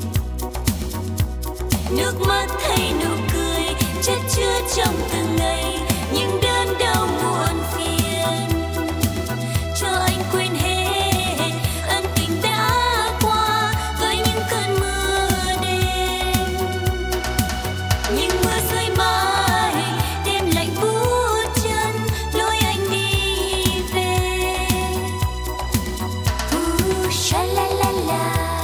Nước mắt hay nụ cười chất chứa trong từng ngày, những đớn đau muộn phiền, cho anh quên hết ân tình đã qua với những cơn mưa đêm. Những mưa rơi mãi đêm lạnh buốt chân, lối anh đi về. Uh, sha la la la.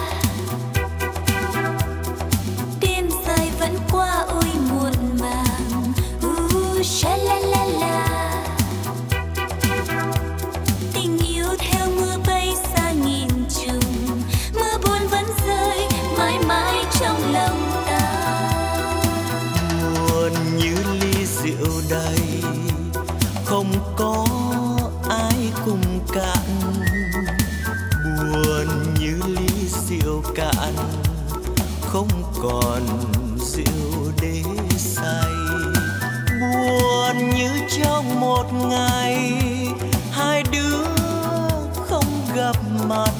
Đêm dài vẫn qua ôi muộn màng. Uh, rượu đầy, không có ai cùng cạn. Buồn như ly rượu cạn, không còn rượu để say. Buồn như trong một ngày hai đứa không gặp mặt.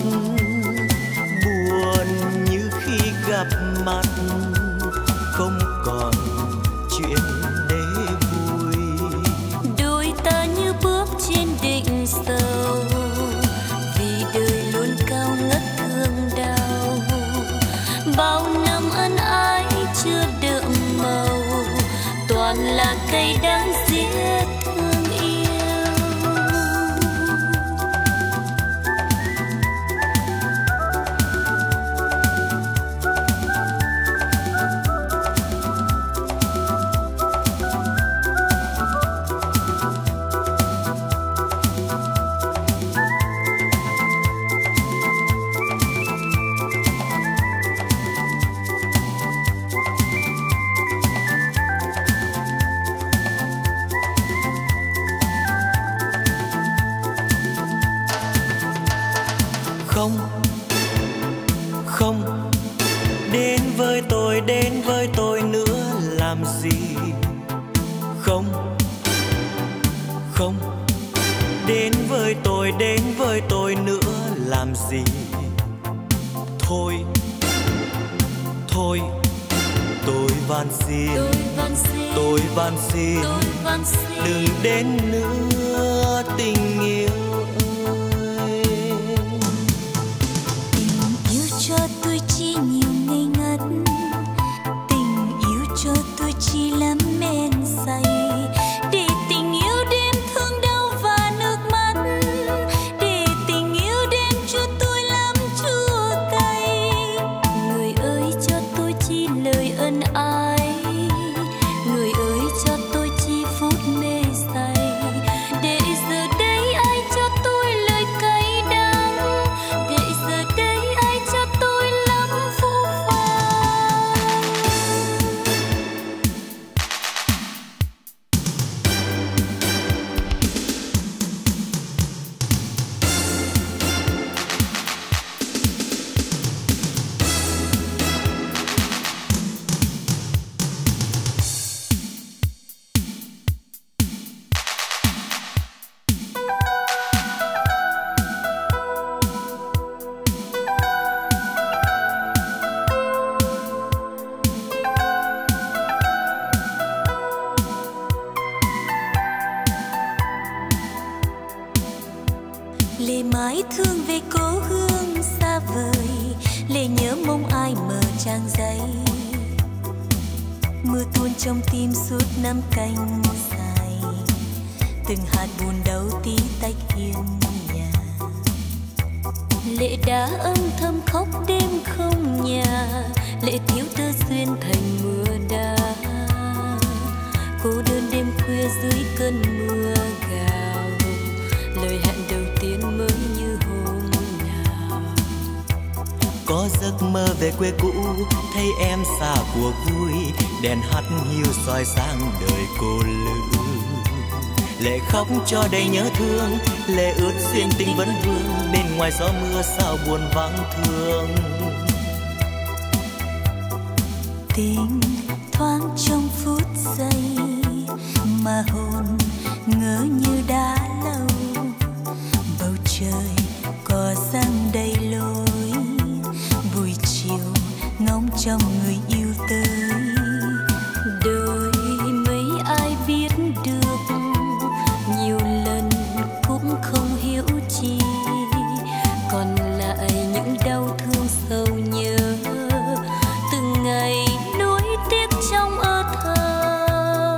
Buồn như khi gặp mặt không còn chuyện để vui. Đôi ta như bước trên đỉnh sâu, vì đời luôn cao ngất thương đau. Bao năm ân ái chưa đượm màu, toàn là cây đắng giết thương yêu. Không, không, đến với tôi, đến với tôi nữa làm gì. Không, không, đến với tôi, đến với tôi nữa làm gì. Thôi, thôi, tôi van xin, Tôi van xin, tôi van xin, tôi van xin. đừng đến nữa tình yêu. Cho tôi chỉ nhiều ngây ngất, tình yêu cho tôi chỉ lắm men say. Để tình yêu đem thương đau và nước mắt, để tình yêu đem cho tôi lắm chua cay. Người ơi cho tôi chỉ lời ân ái, người ơi cho tôi chỉ phút mê say. Để giờ đây ai cho tôi lời cay đắng, để giờ đây ai cho tôi lắm phũ phàng. Lệ mãi thương về cố hương xa vời, lệ nhớ mong ai mở trang giấy. Mưa tuôn trong tim suốt năm canh dài, từng hạt buồn đau tí tách hiên nhà. Lệ đã âm thầm khóc đêm không nhà, lệ thiếu tơ duyên thành mưa đá. Cô đơn đêm khuya dưới cơn mưa gào, lời hẹn đầu tiên mới như hôm nào. Có giấc mơ về quê cũ, thấy em xa cuộc vui, đèn hắt hiu soi sáng đời cô lữ. Lệ khóc cho đầy nhớ thương, lệ ướt duyên tình vẫn vương, bên ngoài gió mưa sao buồn vắng thương. Tình thoáng trong phút giây mà hồn ngỡ như đã lâu. Bầu trời cỏ xanh đầy lối, buổi chiều ngóng trong người yêu tới. Đôi mấy ai biết được, nhiều lần cũng không hiểu chi, còn lại những đau thương sâu nhớ, từng ngày nuối tiếc trong ơ thơ.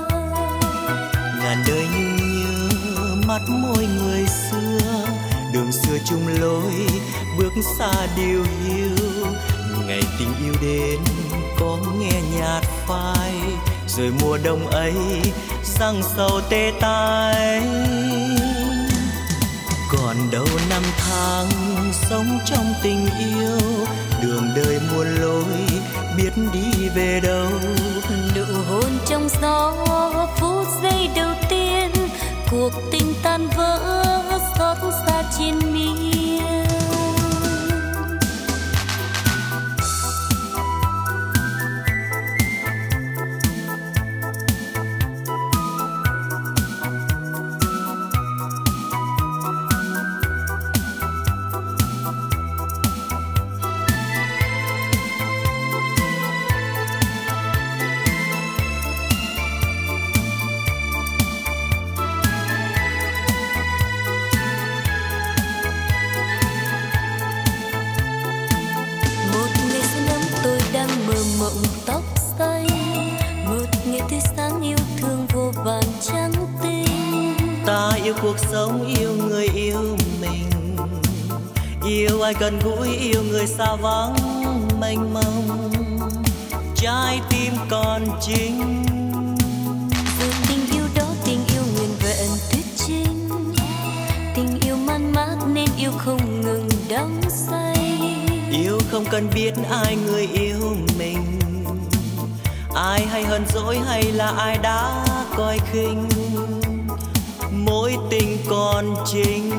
Ngàn đời như nhớ mắt môi người xưa, đường xưa chung lối bước xa điều hiu. Ngày tình yêu đến có nghe nhạt phai, rồi mùa đông ấy răng sầu tê tái. Còn còn đâu năm tháng sống trong tình yêu, đường đời muôn lối biết đi về đâu. Nụ hôn trong gió phút giây đầu tiên, cuộc tình tan vỡ xót xa trên miên. Mộng tóc xanh, một ngày tươi sáng yêu thương vô vàn trắng tinh. Ta yêu cuộc sống, yêu người yêu mình, yêu ai gần gũi, yêu người xa vắng mênh mông. Trái tim còn chính, dù tình yêu đó tình yêu nguyên vẹn tuyệt trinh, tình yêu man mác nên yêu không ngừng đắm say. Yêu không cần biết ai người yêu mình, ai hay hờn dỗi hay là ai đã coi khinh, mối tình còn chính.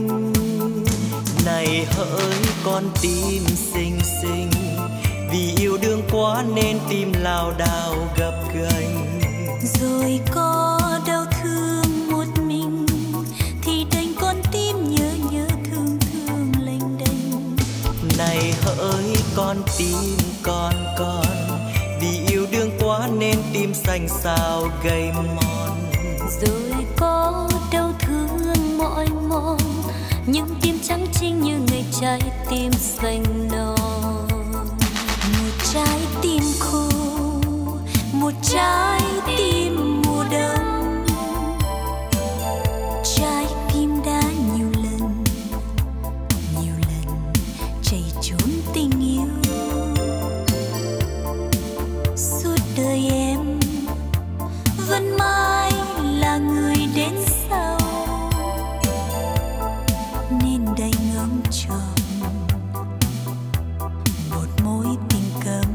Này hỡi con tim xinh xinh, vì yêu đương quá nên tim lao đao gập ghềnh. Rồi có đau thương một mình thì đành con tim nhớ nhớ thương thương lênh đênh. Này hỡi con tim con con, vì yêu đương quá nên tim xanh xao gầy mòn. Rồi có đau thương mỏi mòn, những tim trắng trinh như ngày trái tim xanh non. Một trái tim khô, một trái tim mùa đông, trái tim đã nhiều lần nhiều lần chạy trốn tình yêu. Suốt đời em vẫn mãi là người đến sau, nên đành ngóng tròn một mối tình câm.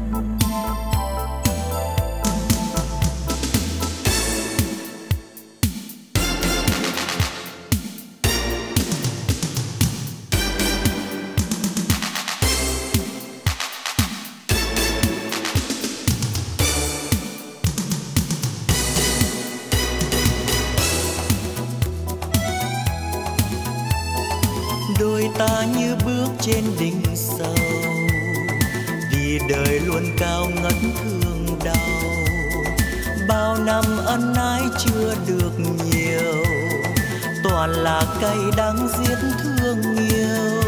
Đôi ta như bước trên đỉnh sâu, vì đời luôn cao ngất thương đau. Bao năm ân ái chưa được nhiều, toàn là cay đắng giết thương yêu.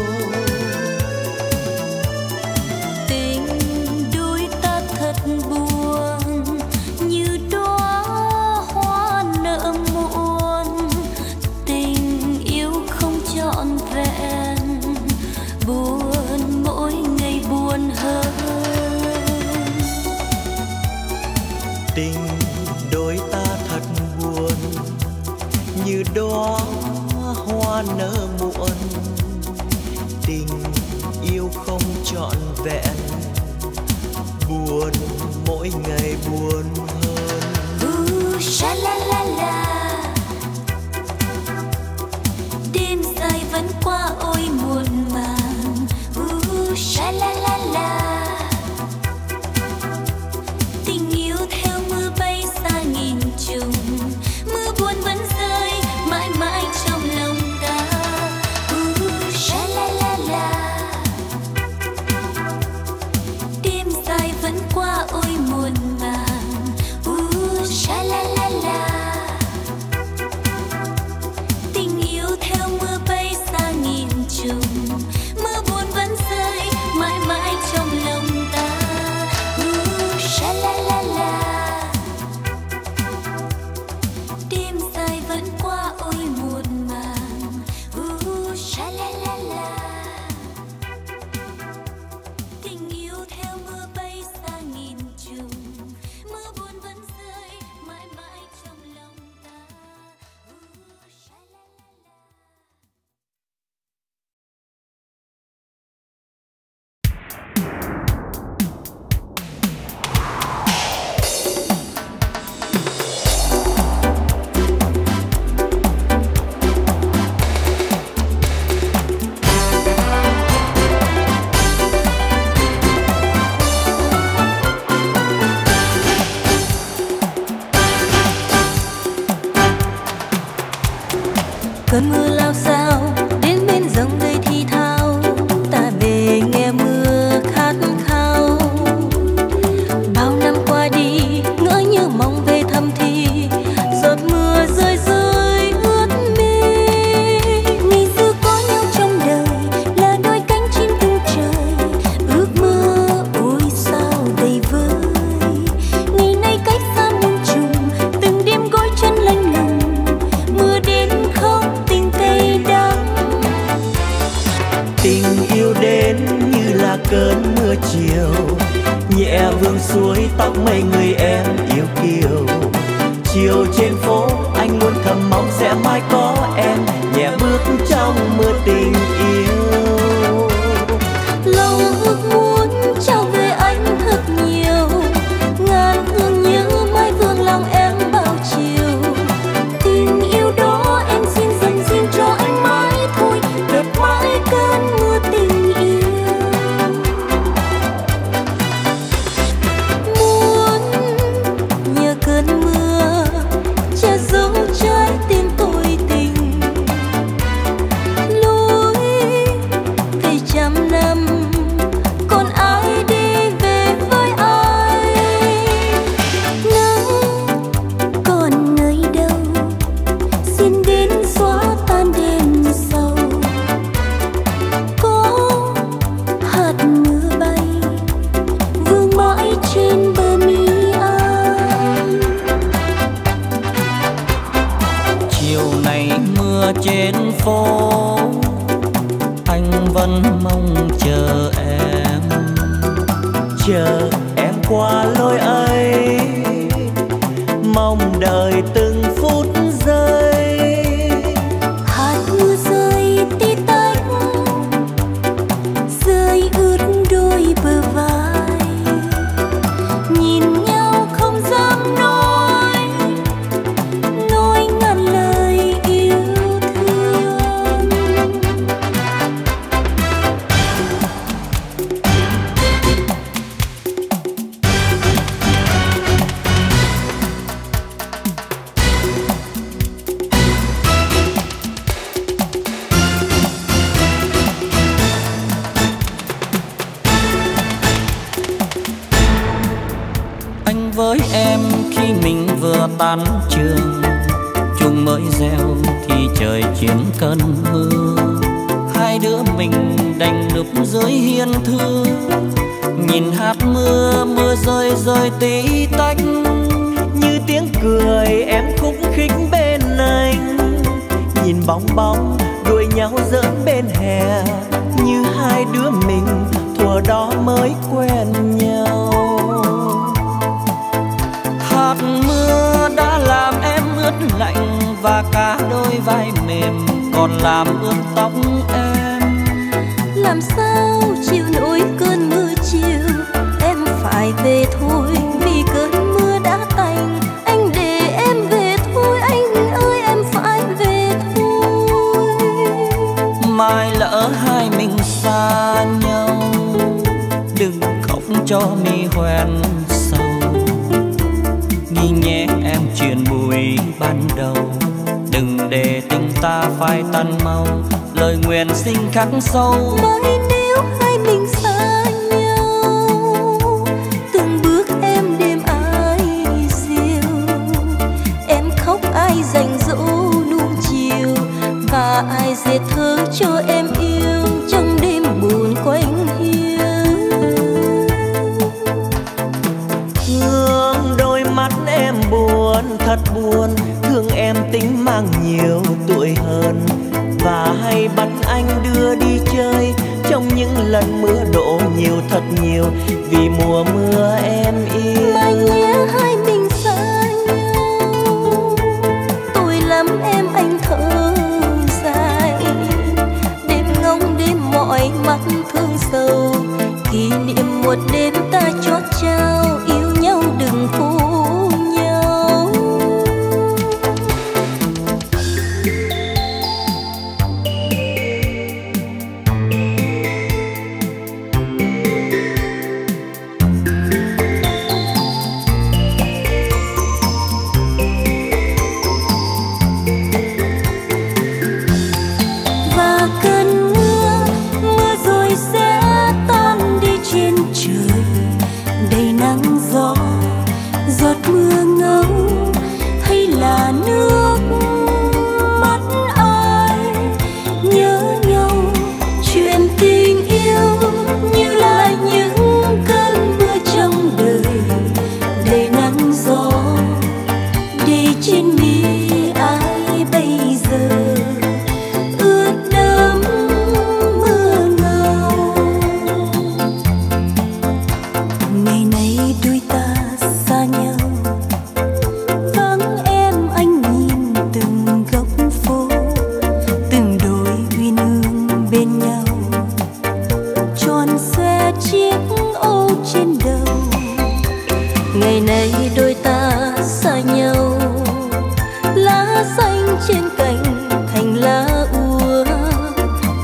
Tình đôi ta thật buồn, như đóa hoa nở muôn. Tình yêu không trọn vẹn, buồn mỗi ngày buồn hơn. Tình đôi ta thật buồn, như đóa hoa nở muộn. Tình yêu không trọn vẹn, buồn mỗi ngày buồn hơn. Uh, sha la la la, đêm dài vẫn qua ôi muộn màng. Uh, sha la la la, tình yêu theo mưa bay xa nghìn trùng, mưa buồn vẫn rơi mãi mãi trong lòng ta. Uh, sha la la la, đêm dài vẫn qua ôi muộn màng. Uh, sha la la la, tình yêu theo mưa bay xa nghìn cơn mưa chiều, nhẹ vương suối tóc mây người em yêu kiều. Chiều trên phố anh luôn thầm mong sẽ mãi có em, nhẹ bước trong mưa tình yêu. Lòng ước muốn trao về anh thật nhiều, ngàn thương nhớ mãi vương lòng em bao chiều. Tình yêu đó em xin dành riêng cho anh mãi thôi, kẹp mãi cơn mưa tình yêu. Muốn nhờ cơn mưa che giấu trái tim tôi tình, lối về trăm năm còn ai đi về với ai. Nắng còn nơi đâu xin đến xóa tan đêm sâu, có hạt mưa bay vương mãi trên bờ mi anh. Chiều này mưa trên phố, anh vẫn mong chờ em. Chờ em qua lối ấy, mong đợi từng phút giây. Hạt mưa rơi tí tách, rơi ướt đôi bờ vai. Nhìn nhau không dám nói, nói ngàn lời yêu thương. Anh với em khi mình vừa tan trường, chuông mới reo thì trời chuyển cơn mưa. Hai đứa mình đành núp dưới hiên thưa, nhìn hạt mưa mưa rơi rơi tí tách. Như tiếng cười em khúc khích bên anh, nhìn bóng bóng đuổi nhau giỡn bên hè. Như hai đứa mình thuở đó mới quen nhau. Hạt mưa đã làm em ướt lạnh, và cả đôi vai mềm còn làm ướt tóc em. Làm sao chịu nổi cơn mưa chiều, em phải về thôi vì cơn mưa đã tạnh. Anh để em về thôi, anh ơi em phải về thôi. Mai lỡ hai mình xa nhau, đừng khóc cho mi hoen sầu. Nghĩ nhé em chuyện buổi ban đầu, đừng để tình ta phai tan mau. Lời nguyện xin khắc sâu, Mai nếu hai mình xa nhau, từng bước em đêm ai diều. Em khóc ai dành dỗ nuông chiều, và ai dệt thơ cho em yêu trong đêm buồn quanh hiu. Hương đôi mắt em buồn thật buồn, thương em tính mang nhiều tuổi hơn. Và hay bắt anh đưa đi chơi trong những lần mưa đổ nhiều thật nhiều, vì mùa mưa em yêu. Mai nhé hai mình xa nhau, tôi lắm em anh thở dài. Đêm ngóng đêm mỏi mắt thương sầu, kỷ niệm một đêm ta chót trao yêu nhau đừng phũ nhau. Và cơn mưa, mưa rồi sẽ tan đi trên trời, đầy nắng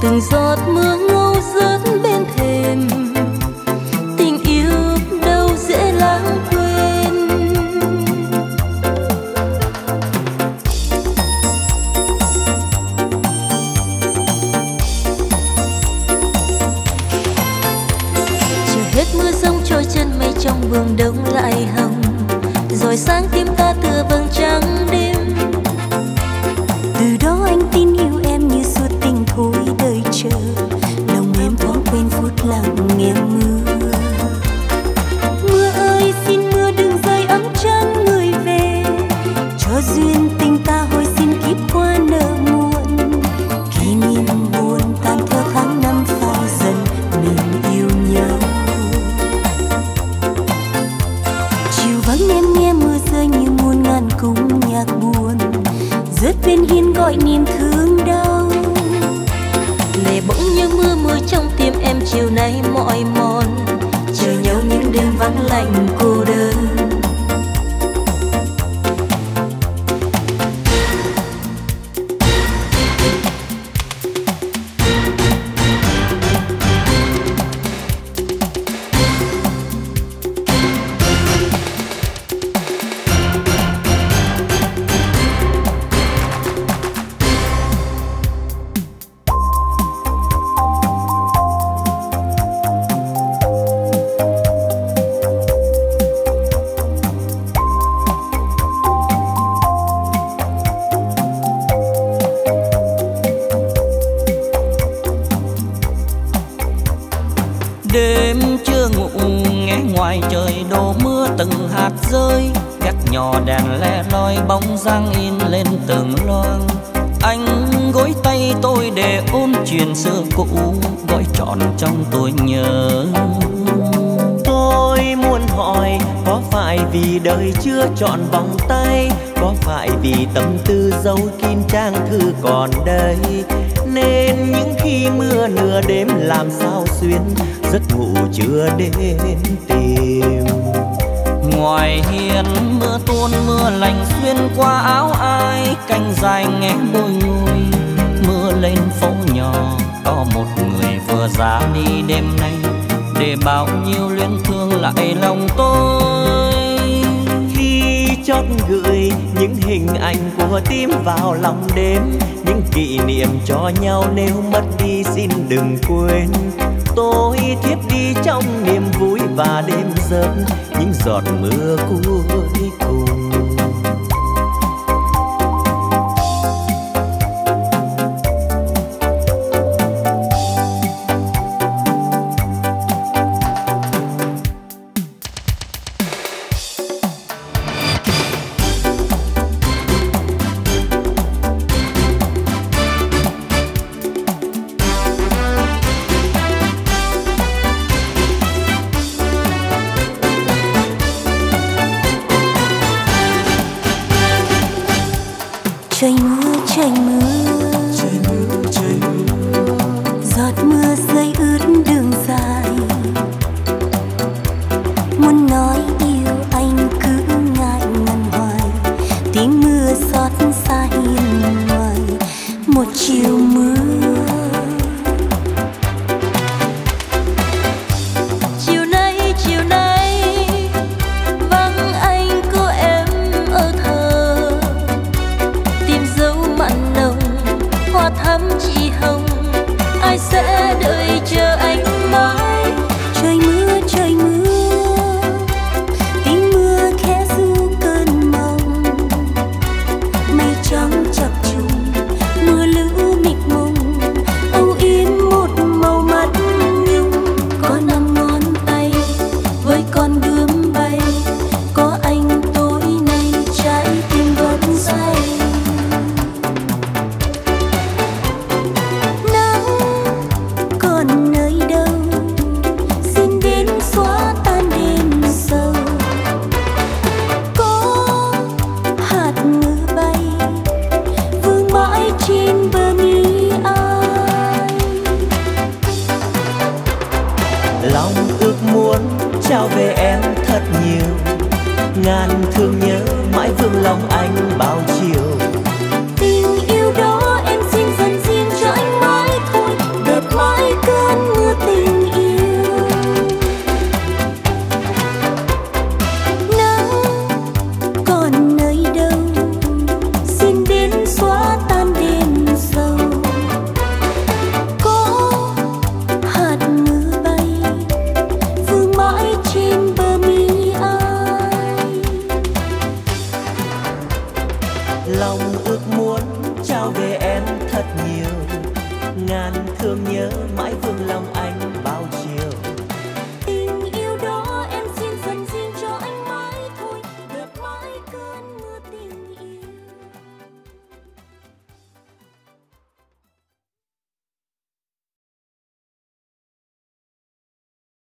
từng giọt mưa ngâu rớt bên thềm, tình yêu đâu dễ lãng quên. Chờ hết mưa giông trôi chân mây trong buồng đông lại hồng, rồi sáng tim ta tựa vầng trăng đêm. Từ đó anh tin yêu em như suốt tình thôi đời chờ, lòng em thoáng quên phút lặng nghe mưa. Mưa ơi xin mưa đừng rơi ấm chân người về, cho duyên tình ta hồi xin kiếp qua nợ muộn. Kỷ niệm buồn tan theo tháng năm phai dần mình yêu nhau. Chiều vắng em nghe mưa rơi như muôn ngàn cung nhạc buồn, rớt bên hiên gọi niềm thương đau. Lệ bỗng như mưa mưa trong tim em chiều nay mỏi mòn, chờ nhau những đêm vắng lạnh cô đơn. Đêm chưa ngủ nghe ngoài trời đổ mưa từng hạt rơi, gác nhỏ đèn le loi bóng dáng in lên từng loang. Anh gối tay tôi để ôn chuyện xưa cũ, gói trọn trong tôi nhớ. Tôi muốn hỏi có phải vì đời chưa chọn vòng tay, có phải vì tâm tư dấu kín trang thư còn đây, nên những khi mưa nửa đêm làm sao xuyên giấc ngủ chưa đến tìm. Ngoài hiên mưa tuôn mưa lạnh xuyên qua áo ai, canh dài nghe bôi ngôi. Mưa lên phố nhỏ có một người vừa ra đi đêm nay, để bao nhiêu luyến thương lại lòng tôi. Khi chót gửi những hình ảnh của tim vào lòng đêm, những kỷ niệm cho nhau nếu mất đi xin đừng quên. Tôi thiếp đi trong niềm vui và đêm rớt những giọt mưa cuối cùng. Trời mưa, trời mưa, Trời mưa, trời mưa, giọt mưa rơi ướt đường dài. Muốn nói yêu anh cứ ngại ngần hoài, tiếng mưa xót xa hiên ngoài một chiều mưa. Chiều nay, chiều nay vắng anh cô em ở thờ, tìm dấu mặn nồng hoa thắm chỉ hồng, ai sẽ đợi chờ anh mãi. Trời mưa, trời mưa, tiếng mưa khẽ ru cơn mộng, mây trắng chập trùng mưa lũ mịt mùng, âu yếm một màu mắt nhung. Có năm ngón tay với con bướm bay, có anh tối nay trái tim vẫn say. Nắng còn nơi đâu xin đến xóa tan đêm sâu, có hạt mưa bay vương mãi trên bờ mi ai. lòng ước muốn trao về em thật nhiều, ngàn thương nhớ mãi vương lòng anh bao chiều. Tình yêu đó em xin dành riêng cho anh mãi thôi, lòng ước muốn trao về em thật nhiều, ngàn thương nhớ mãi vương